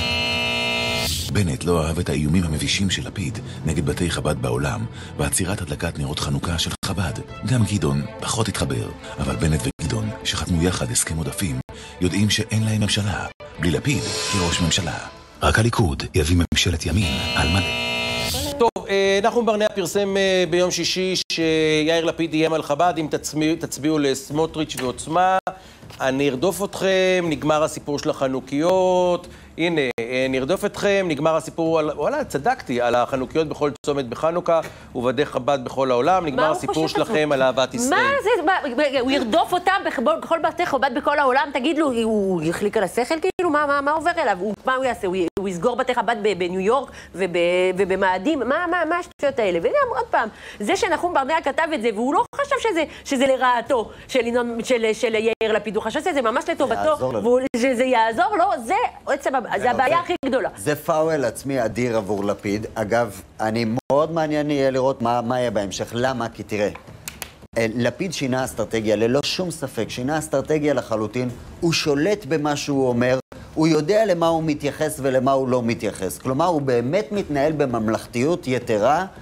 בנט לא אהב את האיומים המבישים של לפיד נגד בתי חב"ד בעולם ועצירת הדלקת נרות חנוכה של חב"ד. גם גדעון פחות התחבר, אבל בנט וגדעון, שחתמו יחד הסכם עודפים, יודעים שאין להם ממשלה בלי לפיד כראש ממשלה. רק הליכוד יביא ממשלת ימין על מלא. טוב, אה, נחום ברנע פרסם אה, ביום שישי שיאיר לפיד איים על חב"ד, אם תצביעו, תצביעו לסמוטריץ' ועוצמה, אני ארדוף אתכם, נגמר הסיפור של החנוכיות, הנה, אה, נרדוף אתכם, נגמר הסיפור, על, וואלה, צדקתי, על החנוכיות בכל צומת בחנוכה, ובדי חב"ד בכל העולם, נגמר הוא הסיפור חושב שלכם לעצמו? על אהבת ישראל. מה זה? מה, רגע, הוא ירדוף אותם בכל- בכל בתי חב"ד בכל העולם? תגיד לו, הוא יחליק על השכל כאילו? מה- מה מה עובר אליו? הוא- מה הוא יעשה? הוא י- הוא יסגור בתי חב"ד ב- בניו יורק וב- ובמאדים? מה מה- מה השטויות האלה? וגם עוד פעם, זה שנחום ברנע כתב את זה, והוא לא חשב שזה- שזה לרעתו של ינון- של- של יאיר לפיד, הוא חשב שזה ממש יעזור לטובתו, לו. והוא- שזה יעזור לו, זה עצם הבעיה, זה הבעיה הכי גדולה. זה פאוול עצמי אדיר עבור לפיד. אגב, אני מאוד מעניין יהיה לראות מה, מה יהיה בהמשך. למה? כי תראה, אה, לפיד שינה אסטרטגיה, ללא שום ספק, שינה אסטרטגיה לחלוטין. הוא שולט במה שהוא אומר, הוא יודע למה הוא מתייחס ולמה הוא לא מתייחס. כלומר, הוא באמת מתנהל בממלכתיות יתרה,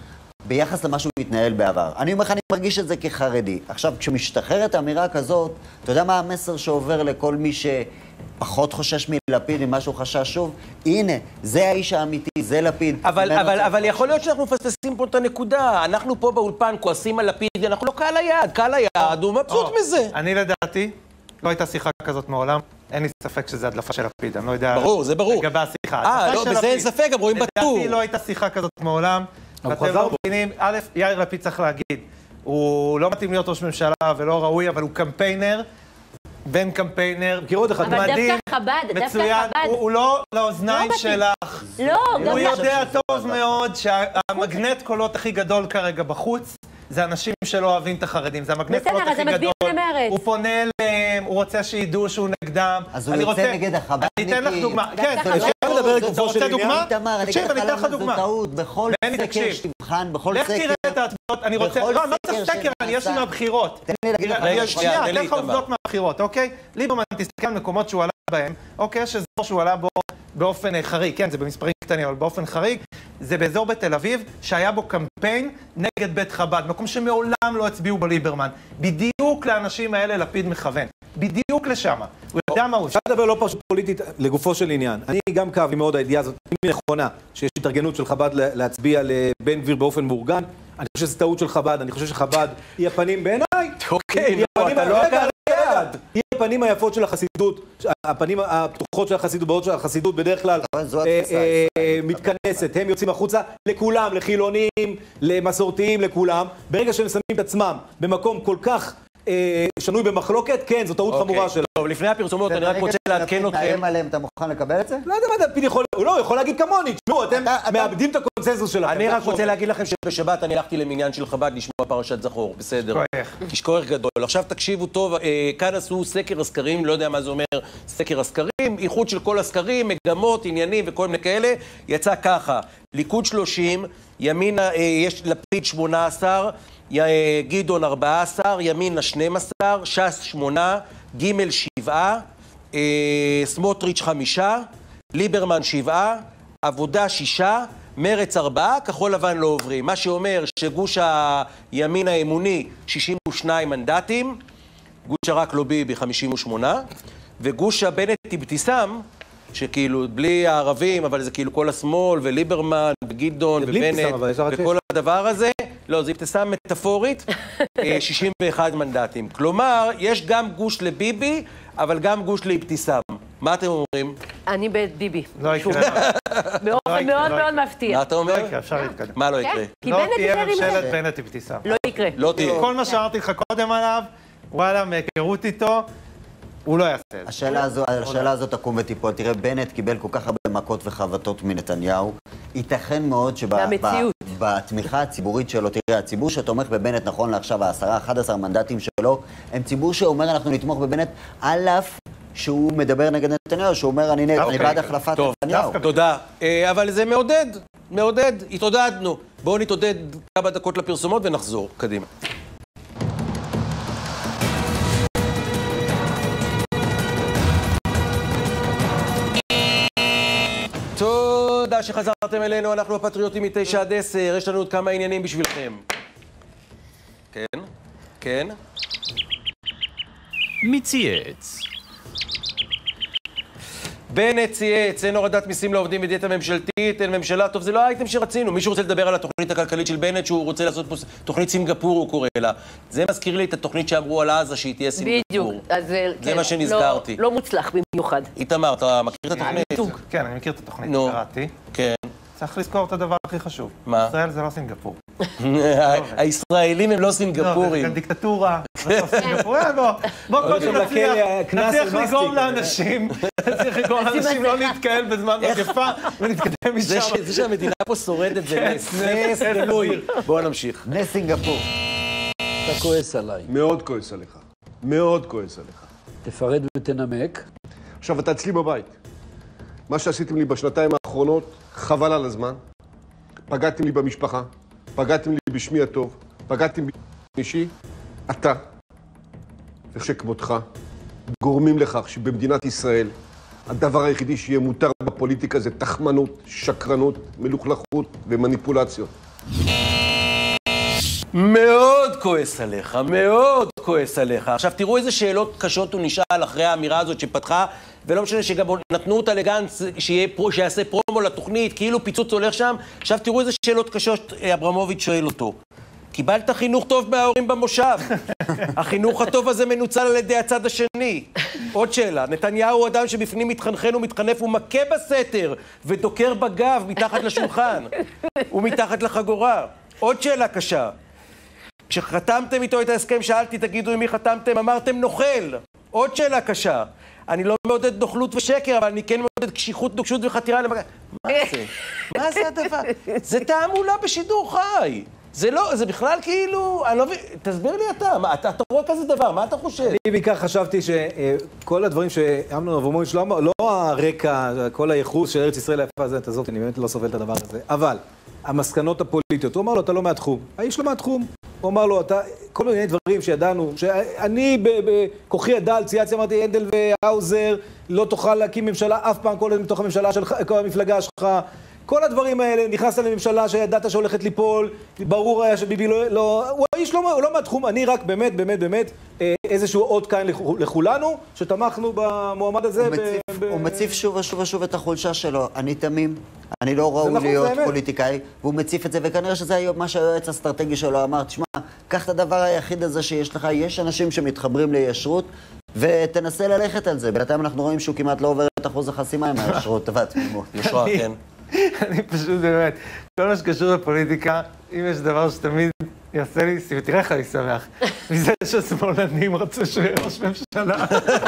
ביחס למה שהוא התנהל בעבר. אני אומר לך, אני מרגיש את זה כחרדי. עכשיו, כשמשתחררת אמירה כזאת, אתה יודע מה המסר שעובר לכל מי שפחות חושש מלפיד, ממה שהוא חשש שוב? הנה, זה האיש האמיתי, זה לפיד. אבל, אבל, אבל יכול להיות שאנחנו מפספסים פה את הנקודה. אנחנו פה באולפן כועסים על לפיד, אנחנו לא קהל היעד. קהל היעד הוא מבסוט מזה. אני לדעתי, לא הייתה שיחה כזאת מעולם. אין לי ספק שזה הדלפה של לפיד, אני לא יודע... ברור, זה ברור. לגבי השיחה. אה, לא, בזה אין ספק, גם רואים בטור. לדעתי לא הייתה שיחה כזאת מעולם. ואתם לא מבינים, א', יאיר לפיד צריך להגיד, הוא לא מתאים להיות ראש ממשלה ולא ראוי, אבל הוא קמפיינר, בן קמפיינר. מכיר עוד אחד. אבל דווקא חב"ד, דווקא חב"ד. הוא לא לאוזניים שלך. לא, גם... הוא יודע טוב מאוד שהמגנט קולות הכי גדול כרגע בחוץ, זה אנשים שלא אוהבים את החרדים, זה המגנט קולות הכי גדול. הוא פונה אליהם, הוא רוצה שידעו שהוא נגדם. אז הוא יוצא נגד החב"ד. אני אתן לך דוגמה. כן, אתה רוצה דוגמה? תקשיב, אני אתן לך דוגמה. בכל סקר שתבחן, בכל סקר... לך תראה את ההצבעות, אני רוצה... לא, מה זה סקר? יש לי מהבחירות. תן לי להגיד לך... שנייה, תן לך עובדות מהבחירות, אוקיי? ליברמן, תסתכל על מקומות שהוא עלה בהם, אוקיי? יש אזור שהוא עלה בו באופן חריג, כן, זה במספרים קטנים, אבל באופן חריג, זה באזור בתל אביב, שהיה בו קמפיין נגד בית חב"ד, מקום שמעולם לא הצביעו בליברמן. בדיוק לאנשים האלה לפיד מכוון. בדיוק לשם. הוא יודע מה הוא... אפשר לדבר לא פשוט פוליטית לגופו של עניין. אני גם כאב עם מאוד הידיעה הזאת, אם היא נכונה, שיש התארגנות של חב"ד להצביע לבן גביר באופן מאורגן, אני חושב שזו טעות של חב"ד, אני חושב שחב"ד היא הפנים בעיניי. אוקיי, לא, אתה לא קראת יד. היא הפנים היפות של החסידות, הפנים הפתוחות של החסידות, בעוד של החסידות בדרך כלל מתכנסת, הם יוצאים החוצה לכולם, לחילונים, למסורתיים, לכולם. ברגע שהם שמים את עצמם במקום כל כך שנוי במחלוקת, כן, זו טעות חמורה שלה. טוב, לפני הפרסומות אני רק רוצה לעדכן אתכם. תאיים עליהם, אתה מוכן לקבל את זה? לא יודע מה, לפיד יכול... הוא לא, יכול להגיד כמוני. תשמעו, אתם מאבדים את הקונסנזוס שלכם. אני רק רוצה להגיד לכם שבשבת אני הלכתי למניין של חב"ד לשמוע פרשת זכור, בסדר. תשכוח גדול. עכשיו תקשיבו טוב, כאן עשו סקר הסקרים, לא יודע מה זה אומר סקר הסקרים, איחוד של כל הסקרים, מגמות, עניינים וכל מיני כאלה, יצא ככה. ליכוד שלושים, ימינה, יש לפיד שמונה עשר, גדעון ארבע עשרה, ימינה שנים עשר, ש"ס שמונה, ג' שבעה, סמוטריץ' חמישה, ליברמן שבעה, עבודה שישה, מרץ ארבעה, כחול לבן לא עוברים. מה שאומר שגוש הימין האמוני שישים ושניים מנדטים, גוש הרק לא ביבי חמישים ושמונה, וגוש הבנט אבתיסאם, שכאילו בלי הערבים, אבל זה כאילו כל השמאל, וליברמן, וגדעון, ובנט, וכל הדבר הזה, לא, זה אבתיסאם מטאפורית, שישים ואחד מנדטים. כלומר, יש גם גוש לביבי, אבל גם גוש לאבתיסאם. מה אתם אומרים? אני בביבי. לא יקרה. באופן מאוד מאוד מפתיע. מה אתה אומר? לא יקרה, אפשר להתקדם. מה לא יקרה? כי לא בנט תהיה יותר עם ממשלת זה. בנט אבתיסאם. לא יקרה. לא תהיה. כל מה שאמרתי לך קודם עליו, וואלה, מהיכרות איתו, הוא לא יעשה את זה. השאלה הזו, השאלה הזאת תקום ותיפול. תראה, בנט קיבל כל כך הרבה מכות וחבטות מנתניהו. ייתכן מאוד שבתמיכה הציבורית שלו, תראה, הציבור שתומך בבנט נכון לעכשיו, העשרה, אחד עשר מנדטים שלו, הם ציבור שאומר אנחנו נתמוך בבנט, על אף שהוא מדבר נגד נתניהו, שהוא אומר אני בעד החלפת נתניהו. תודה. אבל זה מעודד, מעודד, התעודדנו. בואו נתעודד כמה דקות לפרסומות ונחזור. קדימה. תודה שחזרתם אלינו, אנחנו הפטריוטים מתשע עד עשר, יש לנו עוד כמה עניינים בשבילכם. כן, כן. מי צייץ? בנט צייץ, אין הורדת מיסים לעובדים בדיאטה ממשלתית, אין ממשלה, טוב, זה לא האייטם שרצינו. מישהו רוצה לדבר על התוכנית הכלכלית של בנט, שהוא רוצה לעשות פה תוכנית סינגפור, הוא קורא לה. זה מזכיר לי את התוכנית שאמרו על עזה שהיא תהיה סינגפור. בדיוק, אז זה מה שנזכרתי. לא מוצלח במיוחד. איתמר, אתה מכיר את התוכנית? כן, אני מכיר את התוכנית, נו, קראתי. כן. צריך לזכור את הדבר הכי חשוב. מה? ישראל זה לא סינגפור. הישראלים הם לא לא, סינגפורים. זה דיקטטורה. בוא, בוא קודם נצליח לגרום לאנשים, נצליח לגרום לאנשים לא להתקהל בזמן מגפה ונתקדם משם. זה שהמדינה פה שורדת זה נס, נס גלוי. בואו נמשיך. נס סינגפור. אתה כועס עליי. מאוד כועס עליך. מאוד כועס עליך. תפרד ותנמק. עכשיו, אתה אצלי בבית. מה שעשיתם לי בשנתיים האחרונות, חבל על הזמן. פגעתם לי במשפחה, פגעתם לי בשמי הטוב, פגעתם באישי. אתה, ושכמותך, גורמים לכך שבמדינת ישראל הדבר היחידי שיהיה מותר בפוליטיקה זה תחמנות, שקרנות, מלוכלכות ומניפולציות. מאוד כועס עליך, מאוד כועס עליך. עכשיו תראו איזה שאלות קשות הוא נשאל אחרי האמירה הזאת שפתחה, ולא משנה שגם נתנו אותה לגנץ שיהיה פרו, שיעשה פרומו לתוכנית, כאילו פיצוץ הולך שם. עכשיו תראו איזה שאלות קשות אברמוביץ' שואל אותו. קיבלת חינוך טוב מההורים במושב. החינוך הטוב הזה מנוצל על ידי הצד השני. עוד שאלה, נתניהו הוא אדם שבפנים מתחנחן ומתחנף ומכה בסתר ודוקר בגב מתחת לשולחן ומתחת לחגורה. עוד שאלה קשה. כשחתמתם איתו את ההסכם, שאלתי, תגידו עם מי חתמתם, אמרתם נוכל. עוד שאלה קשה. אני לא מעודד נוכלות ושקר, אבל אני כן מעודד קשיחות, נוקשות וחתירה למגע. מה זה? מה זה הדבר? זה תעמולה בשידור חי. זה לא, זה בכלל כאילו, אני לא מבין, תסביר לי אתה, מה, אתה, אתה רואה כזה דבר, מה אתה חושב? אני בעיקר חשבתי שכל הדברים שאמנון אברמוביץ' לא אמר, לא הרקע, כל הייחוס של ארץ ישראל היפה הזה, תעזוב, אני באמת לא סובל את הדבר הזה, אבל המסקנות הפוליטיות, הוא אמר לו, אתה לא מהתחום, האיש לא מהתחום, הוא אמר לו, אתה, כל מיני דברים שידענו, שאני בכוחי הדל, צייצתי, אמרתי, הנדל והאוזר, לא תוכל להקים ממשלה אף פעם, כל מתוך הממשלה שלך, כל המפלגה שלך, כל הדברים האלה, נכנסת לממשלה שידעת שהולכת ליפול, ברור היה שביבי לא, לא הוא האיש לא, הוא לא מהתחום, אני רק באמת, באמת, באמת, איזשהו עוד כאן לכולנו, שתמכנו במועמד הזה. הוא, ב, מציף, ב... הוא מציף שוב ושוב ושוב את החולשה שלו, אני תמים, אני לא ראוי נכון, להיות פוליטיקאי, והוא מציף את זה, וכנראה שזה היום מה שהיועץ האסטרטגי שלו אמר, תשמע, קח את הדבר היחיד הזה שיש לך, יש אנשים שמתחברים לישרות, ותנסה ללכת על זה, בינתיים אנחנו רואים שהוא כמעט לא עובר את אחוז החסימה עם הישרות, טובה, תמימות. ישרה, כן. אני פשוט באמת, כל מה שקשור לפוליטיקה, אם יש דבר שתמיד יעשה לי, תראה איך אני שמח, מזה שהשמאלנים רצו שהוא יהיה ראש ממשלה.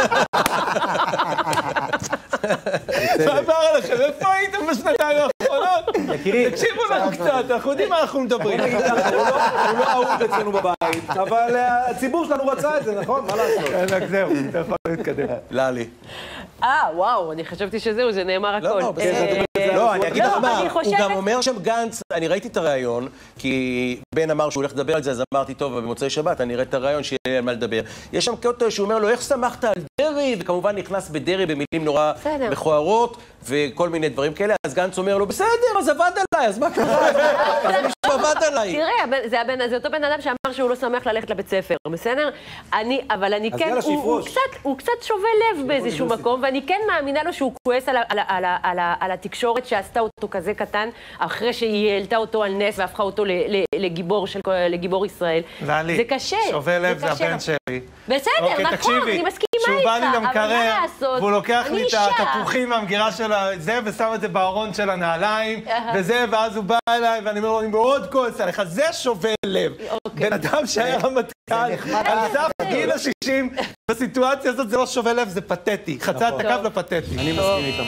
מה עבר עליכם? איפה הייתם בשנתיים האחרונות? תקשיבו לנו קצת, אנחנו יודעים מה אנחנו מדברים. הוא לא אהוב אצלנו בבית, אבל הציבור שלנו רצה את זה, נכון? מה לעשות? זהו, אתה יכול להתקדם. ללי. אה, וואו, אני חשבתי שזהו, זה נאמר הכל. לא, בסדר. לא, אני אגיד לך מה, הוא גם אומר שם גנץ, אני ראיתי את הרעיון, כי בן אמר שהוא הולך לדבר על זה, אז אמרתי, טוב, במוצאי שבת, אני אראה את הרעיון שיהיה על מה לדבר. יש שם קוטו שהוא אומר לו, איך שמחת על דרי? וכמובן נכנס בדרי במילים נורא מכוערות, וכל מיני דברים כאלה, אז גנץ אומר לו, בסדר, אז עבד עליי, אז מה קרה? אז מישהו עבד עליי. תראה, זה אותו בן אדם שאמר שהוא לא שמח ללכת לבית ספר, בסדר? אבל אני כן, הוא קצת שובה לב באיזשהו מקום, ואני כן מאמינה לו שהוא כועס על התקשורת שעשתה אותו כזה קטן, אחרי שהיא העלתה אותו על נס והפכה אותו לגיבור ישראל. זה קשה. שובה לב זה הבן שלי. בסדר, נכון, אני מסכימה איתך, אבל מה לעשות? והוא לוקח לי את התפוחים מהמגירה של זה, ושם את זה בארון של הנעליים, וזה, ואז הוא בא אליי, ואני אומר לו, אני מאוד כועס עליך, זה שובה לב. בן אדם שהיה רמטכ"ל, על סף גיל השישים, בסיטואציה הזאת זה לא שובה לב, זה פתטי. חצה את הקו לפתטי. אני מסכים איתם.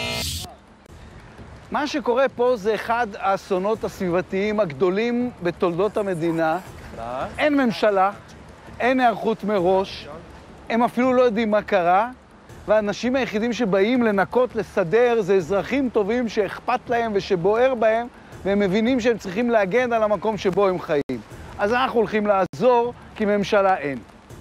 מה שקורה פה זה אחד האסונות הסביבתיים הגדולים בתולדות המדינה. אין ממשלה, אין היערכות מראש, הם אפילו לא יודעים מה קרה, והאנשים היחידים שבאים לנקות, לסדר, זה אזרחים טובים שאכפת להם ושבוער בהם, והם מבינים שהם צריכים להגן על המקום שבו הם חיים. אז אנחנו הולכים לעזור, כי ממשלה אין.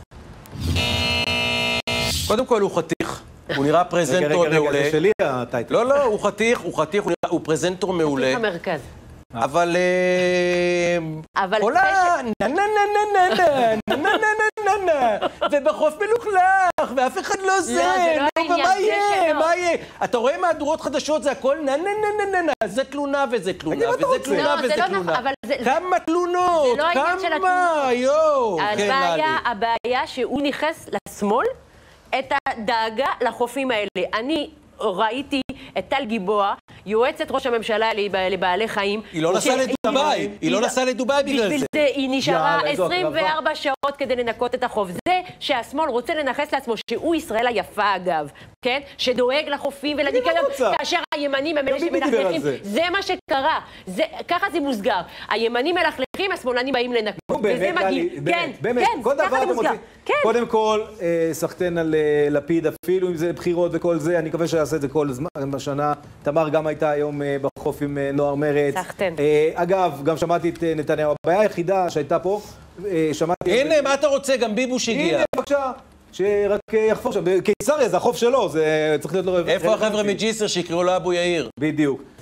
קודם כל הוא חתיך. הוא נראה פרזנטור מעולה. רגע, רגע, זה שלי הטייטל. לא, לא, הוא חתיך, הוא חתיך, הוא פרזנטור מעולה. חתיך המרכז. אבל... אבל... עולה, נה נה נה נה נה נה נה נה נה נה ובחוף מלוכלך, ואף אחד לא זה, נו, ומה יהיה, מה יהיה? אתה רואה מהדורות חדשות, זה הכל נה נה נה נה נה, זה תלונה וזה תלונה, וזה תלונה וזה תלונה. כמה תלונות, כמה, יואו. הבעיה שהוא נכנס לשמאל, את הדאגה לחופים האלה. אני ראיתי את טל גיבוע, יועצת ראש הממשלה לבעלי חיים. היא לא נסעה לדובאי, היא לא נסעה לדובאי בגלל זה. בשביל זה היא נשארה עשרים וארבע שעות כדי לנקות את החוף. זה שהשמאל רוצה לנחס לעצמו, שהוא ישראל היפה אגב, כן? שדואג לחופים ולניקיון, כאשר הימנים הם אלה שמלכלכים. זה מה שקרה. ככה זה מוסגר. הימנים מלכלכים, השמאלנים באים לנקות. וזה מגיע. כן, כן, ככה זה מוסגר. קודם כל, סחטן על לפיד, אפילו אם זה בחירות וכל זה, אני מקווה שיעשה את זה כל הזמן, בשנה. תמר גם הייתה היום בחוף עם נוער מרץ. סחטן. אגב, גם שמעתי את נתניהו. הבעיה היחידה שהייתה פה, שמעתי... הנה, מה אתה רוצה? גם ביבוש הגיע. הנה, בבקשה. שרק יחפור שם. קיסריה זה החוף שלו, זה צריך להיות לו... איפה החבר'ה מג'יסר שיקראו לו אבו יאיר? בדיוק.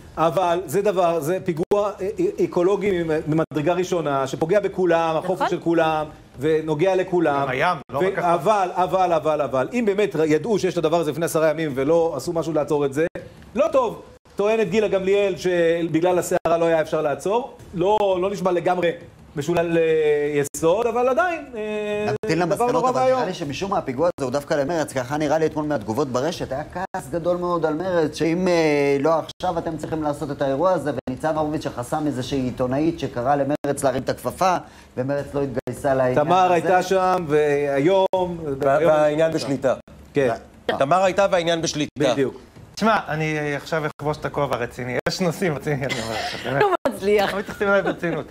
אבל זה דבר, זה פיגוע אקולוגי ממדרגה ראשונה, שפוגע בכולם, החופש של כולם, ונוגע לכולם. גם הים, לא רק החופש. אבל, אבל, אבל, אבל, אם באמת ידעו שיש את הדבר הזה לפני עשרה ימים ולא עשו משהו לעצור את זה, לא טוב. טוענת גילה גמליאל שבגלל הסערה לא היה אפשר לעצור. לא, לא נשמע לגמרי משולל יסוד, אבל עדיין, דבר נורא והיום. נראה לי שמשום מה הפיגוע הזה הוא דווקא למרץ, ככה נראה לי אתמול מהתגובות ברשת, היה כעס גדול מאוד על מרץ, שאם לא עכשיו אתם צריכים לעשות את האירוע הזה, וניצן הורוביץ שחסם איזושהי עיתונאית שקרא למרץ להרים את הכפפה, ומרץ לא התגייסה לעניין הזה. תמר הייתה שם, והיום... והעניין בשליטה. כן. תמר הייתה והעניין בשליטה. בדיוק. תשמע, אני עכשיו אכבוש את הכובע רציני. יש נושאים, רציני, אני אומר עכשיו, באמת. לא מצליח. לא מתייחסים אליי ברצינות.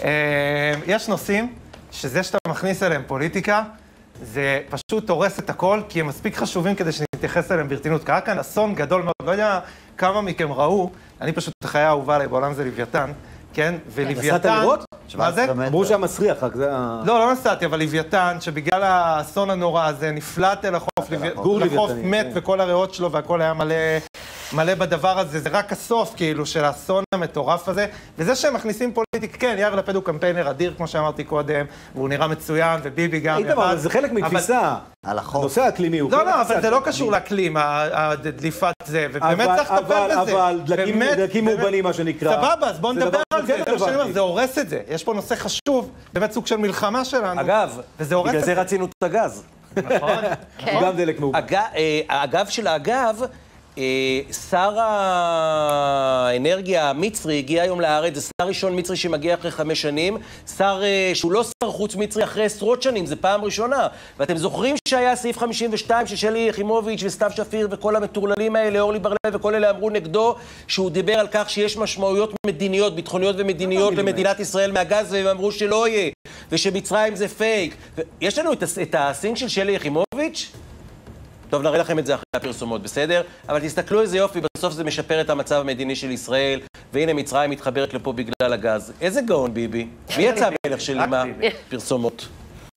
יש נושאים שזה שאתה מכניס אליהם פוליטיקה, זה פשוט הורס את הכל, כי הם מספיק חשובים כדי שנתייחס אליהם ברצינות. קרה כאן אסון גדול מאוד, לא יודע כמה מכם ראו, אני פשוט החיה האהובה עליי בעולם זה לוויתן, כן? ולוויתן... נסעת לראות? מה זה? אמרו שהיה מסריח, רק זה ה... לא, לא נסעתי, אבל לוויתן, שבגלל האסון הנורא הזה נפלט אל החוף, לחוף מת וכל הריאות שלו והכל היה מלא... מלא בדבר הזה, זה רק הסוף כאילו של האסון המטורף הזה, וזה שהם מכניסים פוליטיק, כן, יאיר לפיד הוא קמפיינר אדיר, כמו שאמרתי קודם, והוא נראה מצוין, וביבי גם... איתמר, זה חלק מתפיסה. על החוף. נושא האקלימי הוא... לא, לא, אבל זה לא קשור לאקלים, הדליפת זה, ובאמת צריך לטפל בזה. אבל דלקים מאובנים, מה שנקרא. סבבה, אז בואו נדבר על זה, זה הורס את זה. יש פה נושא חשוב, באמת סוג של מלחמה שלנו. אגב, בגלל זה רצינו את הגז. נכון. הוא גם דלק מאובן. אגב של האגב, שר האנרגיה המצרי הגיע היום לארץ, זה שר ראשון מצרי שמגיע אחרי חמש שנים, שר שהוא לא שר חוץ מצרי אחרי עשרות שנים, זה פעם ראשונה. ואתם זוכרים שהיה סעיף חמישים ושתיים ששלי יחימוביץ' וסתיו שפיר וכל המטורללים האלה, אורלי בר-לב וכל אלה אמרו נגדו, שהוא דיבר על כך שיש משמעויות מדיניות, ביטחוניות ומדיניות למדינת ישראל מהגז, והם אמרו שלא יהיה, ושמצרים זה פייק. יש לנו את הסינק של שלי יחימוביץ'? טוב, נראה לכם את זה אחרי הפרסומות, בסדר? אבל תסתכלו איזה יופי, בסוף זה משפר את המצב המדיני של ישראל, והנה מצרים מתחברת לפה בגלל הגז. איזה גאון, ביבי. מי יצא המלך שלי מהפרסומות?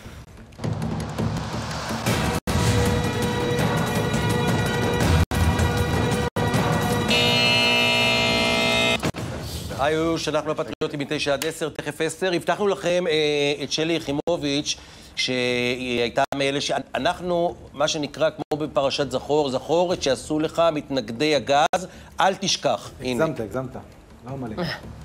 היוש, אנחנו הפטריוטים מתשע עד עשר, תכף עשר. הבטחנו לכם אה, את שלי יחימוביץ' שהיא הייתה מאלה שאנחנו, מה שנקרא כמו בפרשת זכור, זכור את שעשו לך מתנגדי הגז, אל תשכח. הגזמת, הגזמת. לא מלא.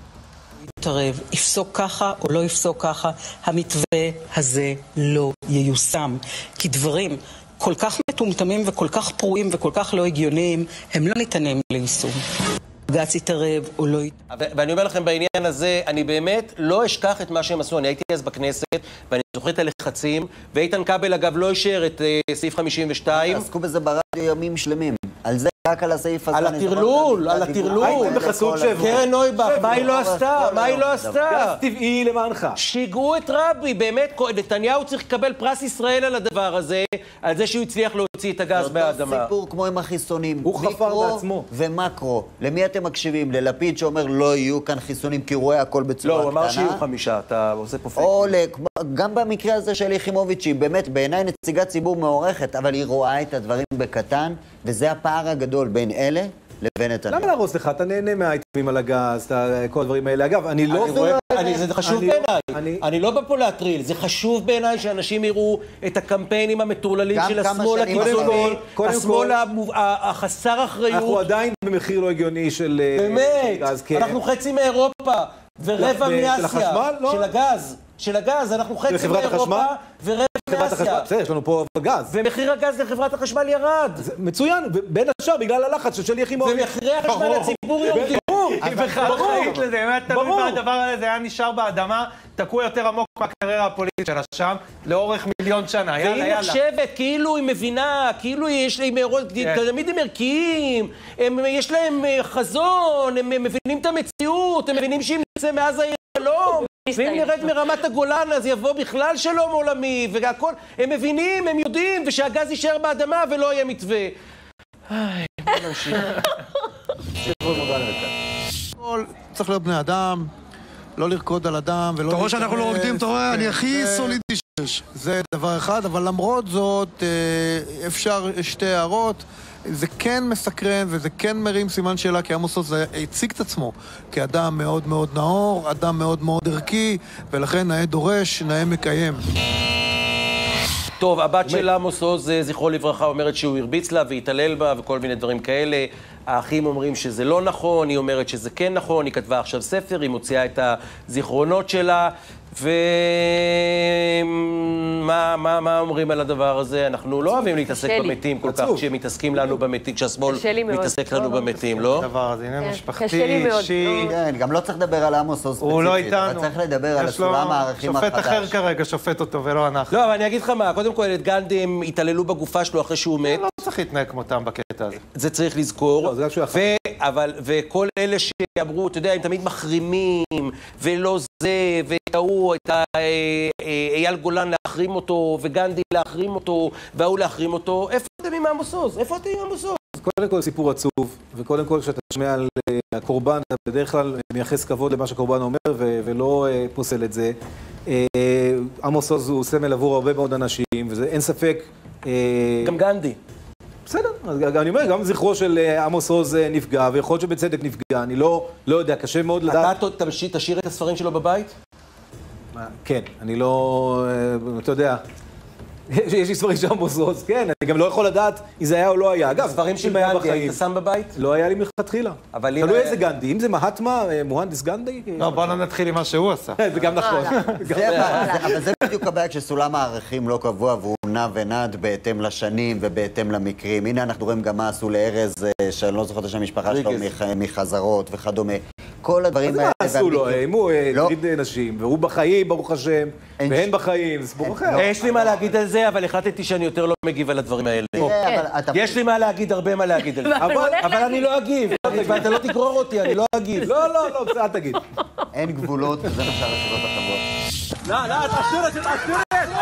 יתערב, יפסוק ככה או לא יפסוק ככה, המתווה הזה לא ייושם. כי דברים כל כך מטומטמים וכל כך פרועים וכל כך לא הגיוניים, הם לא ניתנים ליישום. בג"ץ יתערב או לא יתערב. ואני אומר לכם בעניין הזה, אני באמת לא אשכח את מה שהם עשו. אני הייתי אז בכנסת, ואני זוכר את הלחצים, ואיתן כבל אגב לא אישר את סעיף חמישים ושתיים. עסקו בזה ברדיו ימים שלמים. על זה רק על הסעיף הזה. על הטרלול, על הטרלול. הייתם בחסות שבע. קרן נויבך, מה היא לא עשתה? מה היא לא עשתה? גז טבעי למענך. שיגעו את רבי, באמת, נתניהו צריך לקבל פרס ישראל על הדבר הזה, על זה שהוא הצליח להוציא את הגז מהאדמה. זה אותו סיפור כמו עם החיסונים. הוא חפר בעצמו. ומקרו. למי אתם מקשיבים? ללפיד שאומר לא יהיו כאן חיסונים כי הוא רואה הכל בצורה קטנה? לא, הוא אמר שיהיו חמישה, אתה עושה פה פייק. או גם במקרה הזה של יחימוביץ' היא באמת בעיניי נציגת ציבור מעורכת, אבל היא רואה את הדברים בקטן, וזה הפער הגדול בין אלה לבין נתניהו. למה להרוס לך? אתה נהנה מהאייטמים על הגז, כל הדברים האלה. אגב, אני לא... זה חשוב בעיניי. אני לא בא פה להטריל. זה חשוב בעיניי שאנשים יראו את הקמפיינים המטורללים של השמאל הקיצוני, השמאל החסר אחריות. אנחנו עדיין במחיר לא הגיוני של... באמת. אנחנו חצי מאירופה ורבע מאסיה. של הגז. של הגז, אנחנו חצי מאירופה ורבע מאסיה. בסדר, יש לנו פה גז. ומחיר הגז לחברת החשמל ירד. מצוין, בין השאר בגלל הלחץ של שלי יחימוביץ'. ומחירי החשמל לציבור יורדים. היא בכלל חייבת לזה, באמת תלוי בדבר הזה, זה היה נשאר באדמה, תקוע יותר עמוק מהקריירה הפוליטית שלה שם, לאורך מיליון שנה, יאללה, יאללה. והיא נחשבת, כאילו היא מבינה, כאילו יש להם תמיד הם ערכיים, יש להם חזון, הם מבינים את המציאות, הם מבינים שאם נצא מאז העיר שלום, ואם נרד מרמת הגולן אז יבוא בכלל שלום עולמי, והכל, הם מבינים, הם יודעים, ושהגז יישאר באדמה ולא יהיה מתווה. איי, בוא נמשיך. צריך להיות בני אדם, לא לרקוד על אדם ולא... אתה רואה שאנחנו לא רוקדים, אתה רואה? אני הכי סולידי שיש. זה דבר אחד, אבל למרות זאת אפשר שתי הערות. זה כן מסקרן וזה כן מרים סימן שאלה, כי עמוס עוז הציג את עצמו כאדם מאוד מאוד נאור, אדם מאוד מאוד ערכי, ולכן נאה דורש, נאה מקיים. טוב, הבת של עמוס עוז, זכרו לברכה, אומרת שהוא הרביץ לה והתעלל בה וכל מיני דברים כאלה. האחים אומרים שזה לא נכון, היא אומרת שזה כן נכון, היא כתבה עכשיו ספר, היא מוציאה את הזיכרונות שלה, ומה מה, מה אומרים על הדבר הזה? אנחנו לא אוהבים להתעסק במתים כל כך, כשמתעסקים לנו במתים, כשהשמאל מתעסק לנו במתים, לא? הדבר הזה, עניין משפחתי, אישי. כן, גם לא צריך לדבר על עמוס עוז ספציפית, הוא לא איתנו. אבל צריך לדבר על הסולם הערכים החדש. שופט אחר כרגע שופט אותו ולא אנחנו. לא, אבל אני אגיד לך מה, קודם כל, את גנדי הם התעללו בגופה שלו אחרי שהוא מת. לא צריך להתנהג כמותם בקטע הזה. זה צריך לזכור. וכל אלה שאמרו, אתה יודע, הם תמיד מחרימים, ולא זה, וקראו את אייל גולן להחרים אותו, וגנדי להחרים אותו, והוא להחרים אותו. איפה אתם עם עמוס עוז? איפה אתם עם עמוס עוז? קודם כל סיפור עצוב, וקודם כל כשאתה שומע על הקורבן, אתה בדרך כלל מייחס כבוד למה שהקורבן אומר, ולא פוסל את זה. עמוס עוז הוא סמל עבור הרבה מאוד אנשים, ואין ספק... גם גנדי. בסדר, אני אומר, גם זכרו של עמוס עוז נפגע, ויכול להיות שבצדק נפגע, אני לא יודע, קשה מאוד לדעת... אתה תשאיר את הספרים שלו בבית? כן, אני לא... אתה יודע... יש לי ספרים של עמוס עוז, כן, אני גם לא יכול לדעת אם זה היה או לא היה. אגב, ספרים של גנדי, היית שם בבית? לא היה לי מלכתחילה. תלוי איזה גנדי, אם זה מהטמה, מוהנדס גנדי? לא, בוא לא נתחיל עם מה שהוא עשה. זה גם נכון. אבל זה בדיוק הבעיה כשסולם הערכים לא קבוע והוא נע ונד בהתאם לשנים ובהתאם למקרים. הנה אנחנו רואים גם מה עשו לארז, שאני לא זוכר את השם המשפחה שלו, מחזרות וכדומה. כל הדברים האלה... אז מה עשו לו? אם הוא הטריד נשים, והוא בחיים, ברוך השם, והן בחיים, זה סיפור אחר. יש לי מה להגיד על זה, אבל החלטתי שאני יותר לא מגיב על הדברים האלה. יש לי מה להגיד, הרבה מה להגיד על זה. אבל אני לא אגיב, ואתה לא תגרור אותי, אני לא אגיב. לא, לא, לא, אל תגיד. אין גבולות, וזה מה שהרשתות החברות. לא, לא, תעשו את זה, תעשו את זה!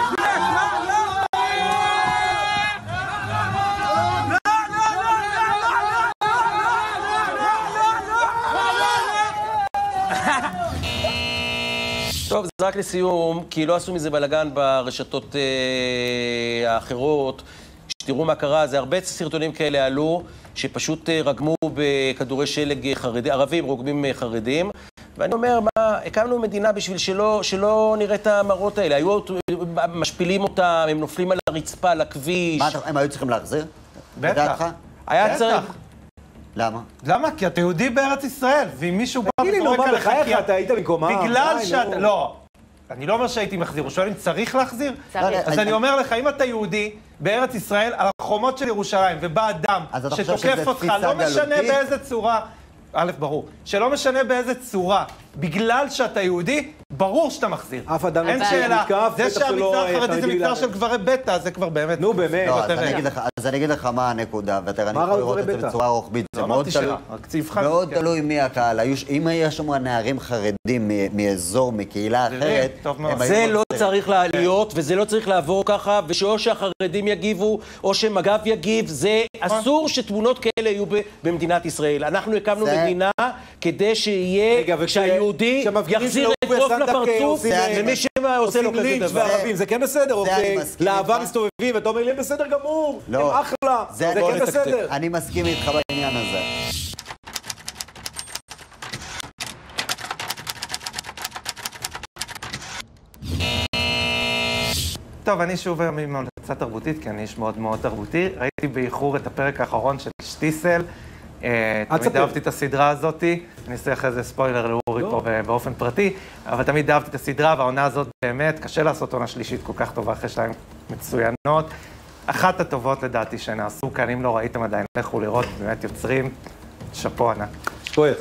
טוב, זה רק לסיום, כי לא עשו מזה בלגן ברשתות אה, האחרות. שתראו מה קרה, זה הרבה סרטונים כאלה עלו, שפשוט אה, רגמו בכדורי שלג חרדים, ערבים רוגמים חרדים. ואני אומר, מה, הקמנו מדינה בשביל שלא, שלא נראה את המראות האלה. היו משפילים אותם, הם נופלים על הרצפה, על הכביש. מה, הם היו צריכים להחזיר? בטח. היה צריך... למה? למה? כי אתה יהודי בארץ ישראל, ואם מישהו בא וזורק עליך, כי אתה היית במקומה... בגלל שאתה... לא. אני לא אומר שהייתי מחזיר, הוא שואל אם צריך להחזיר? אז אני אומר לך, אם אתה יהודי בארץ ישראל, על החומות של ירושלים, ובא אדם שתוקף אותך, לא משנה באיזה צורה... א', ברור. שלא משנה באיזה צורה, בגלל שאתה יהודי, ברור שאתה מחזיר. אף אדם אין שאלה. זה שהמגזר החרדי זה מגזר של גברי בטא, זה כבר באמת... נו, באמת. לא, אז אני אגיד לך מה הנקודה, ותראה, אני יכול לראות את זה בצורה רוחבית. זה מאוד תלוי מי הקהל. אם היה שם נערים חרדים מאזור, מקהילה אחרת... זה לא צריך להיות, וזה לא צריך לעבור ככה, ושאו שהחרדים יגיבו, או שמג"ב יגיב, זה אסור שתמונות כאלה יהיו במדינת ישראל. אנחנו הקמנו מדינה כדי שיהיה, כשהיהודי יחזיר את גוף לפרצוף, ומי שעושה לו כזה דבר. זה כן בסדר, לעבר מסתובבים, ואתה אומר לי, הם בסדר גמור, הם אחלה, זה כן בסדר. אני מסכים איתך בעניין הזה. טוב, אני שוב היום עם המלצה תרבותית, כי אני איש מאוד מאוד תרבותי. ראיתי באיחור את הפרק האחרון של שטיסל. תמיד אהבתי את הסדרה הזאת, אני אעשה אחרי זה ספוילר לאורי פה באופן פרטי, אבל תמיד אהבתי את הסדרה, והעונה הזאת באמת, קשה לעשות עונה שלישית כל כך טובה, אחרי שלהם מצוינות. אחת הטובות לדעתי שנעשו כאן, אם לא ראיתם עדיין, לכו לראות, באמת יוצרים, שפו ענק. שפויר.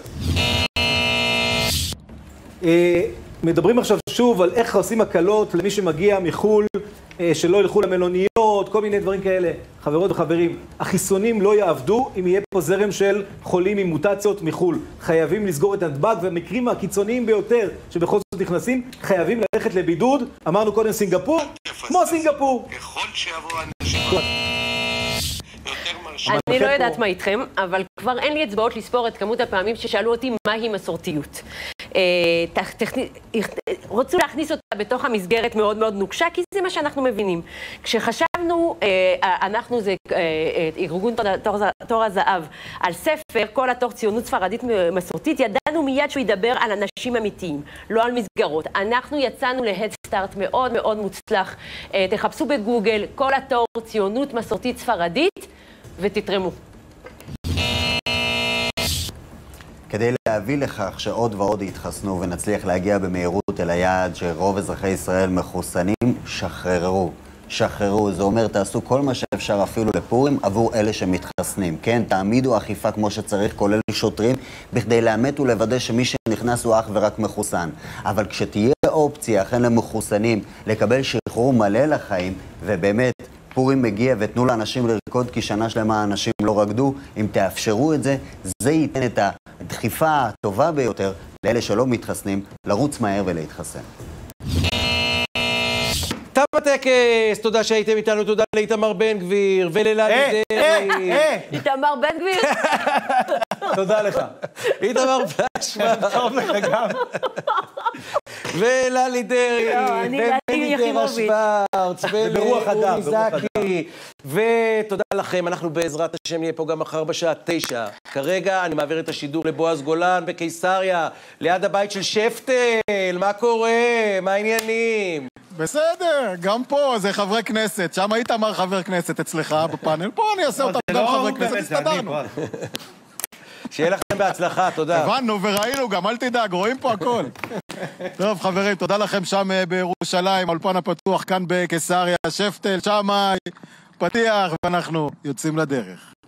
מדברים עכשיו שוב על איך עושים הקלות למי שמגיע מחול, שלא ילכו למלוניות, כל מיני דברים כאלה. חברות וחברים, החיסונים לא יעבדו אם יהיה פה זרם של חולים עם מוטציות מחול. חייבים לסגור את נתב"ג, והמקרים הקיצוניים ביותר שבכל זאת נכנסים, חייבים ללכת לבידוד. אמרנו קודם סינגפור, כמו סינגפור. ככל שיעבור אנשים... אני לא יודעת מה איתכם, אבל כבר אין לי אצבעות לספור את כמות הפעמים ששאלו אותי מהי מסורתיות. רוצו להכניס אותה בתוך המסגרת מאוד מאוד נוקשה, כי זה מה שאנחנו מבינים. כשחשבנו, אנחנו זה ארגון תור הזהב, על ספר, כל התור ציונות ספרדית מסורתית, ידענו מיד שהוא ידבר על אנשים אמיתיים, לא על מסגרות. אנחנו יצאנו להד סטארט מאוד מאוד מוצלח. תחפשו בגוגל כל התור ציונות מסורתית ספרדית ותתרמו. כדי להביא לכך שעוד ועוד יתחסנו ונצליח להגיע במהירות אל היעד שרוב אזרחי ישראל מחוסנים, שחררו. שחררו, זה אומר תעשו כל מה שאפשר אפילו לפורים עבור אלה שמתחסנים. כן, תעמידו אכיפה כמו שצריך, כולל שוטרים, בכדי לאמת ולוודא שמי שנכנס הוא אך ורק מחוסן. אבל כשתהיה אופציה, אכן למחוסנים, לקבל שחרור מלא לחיים, ובאמת פורים מגיע ותנו לאנשים לרקוד כי שנה שלמה האנשים לא רקדו, אם תאפשרו את זה, זה ייתן את הדחיפה הטובה ביותר לאלה שלא מתחסנים, לרוץ מהר ולהתחסן. תם הטקס, תודה שהייתם איתנו, תודה לאיתמר בן גביר ולללי דרעי. איתמר בן גביר? תודה לך. איתמר פלשמן. טוב לך גם. וללי דרעי, ובנידרה שוורץ, ולאורי זקי. ותודה לכם, אנחנו בעזרת השם נהיה פה גם מחר בשעה תשע. כרגע אני מעביר את השידור לבועז גולן בקיסריה, ליד הבית של שפטל. מה קורה? מה העניינים? בסדר, גם פה זה חברי כנסת. שם היית אמר חבר כנסת אצלך בפאנל. פה אני אעשה אותם גם חברי כנסת, הסתדרנו. שיהיה לכם בהצלחה, תודה. הבנו וראינו גם, אל תדאג, רואים פה הכל. טוב, חברים, תודה לכם שם בירושלים, האולפן הפתוח כאן בקיסריה, שפטל, שם פתיח, ואנחנו יוצאים לדרך.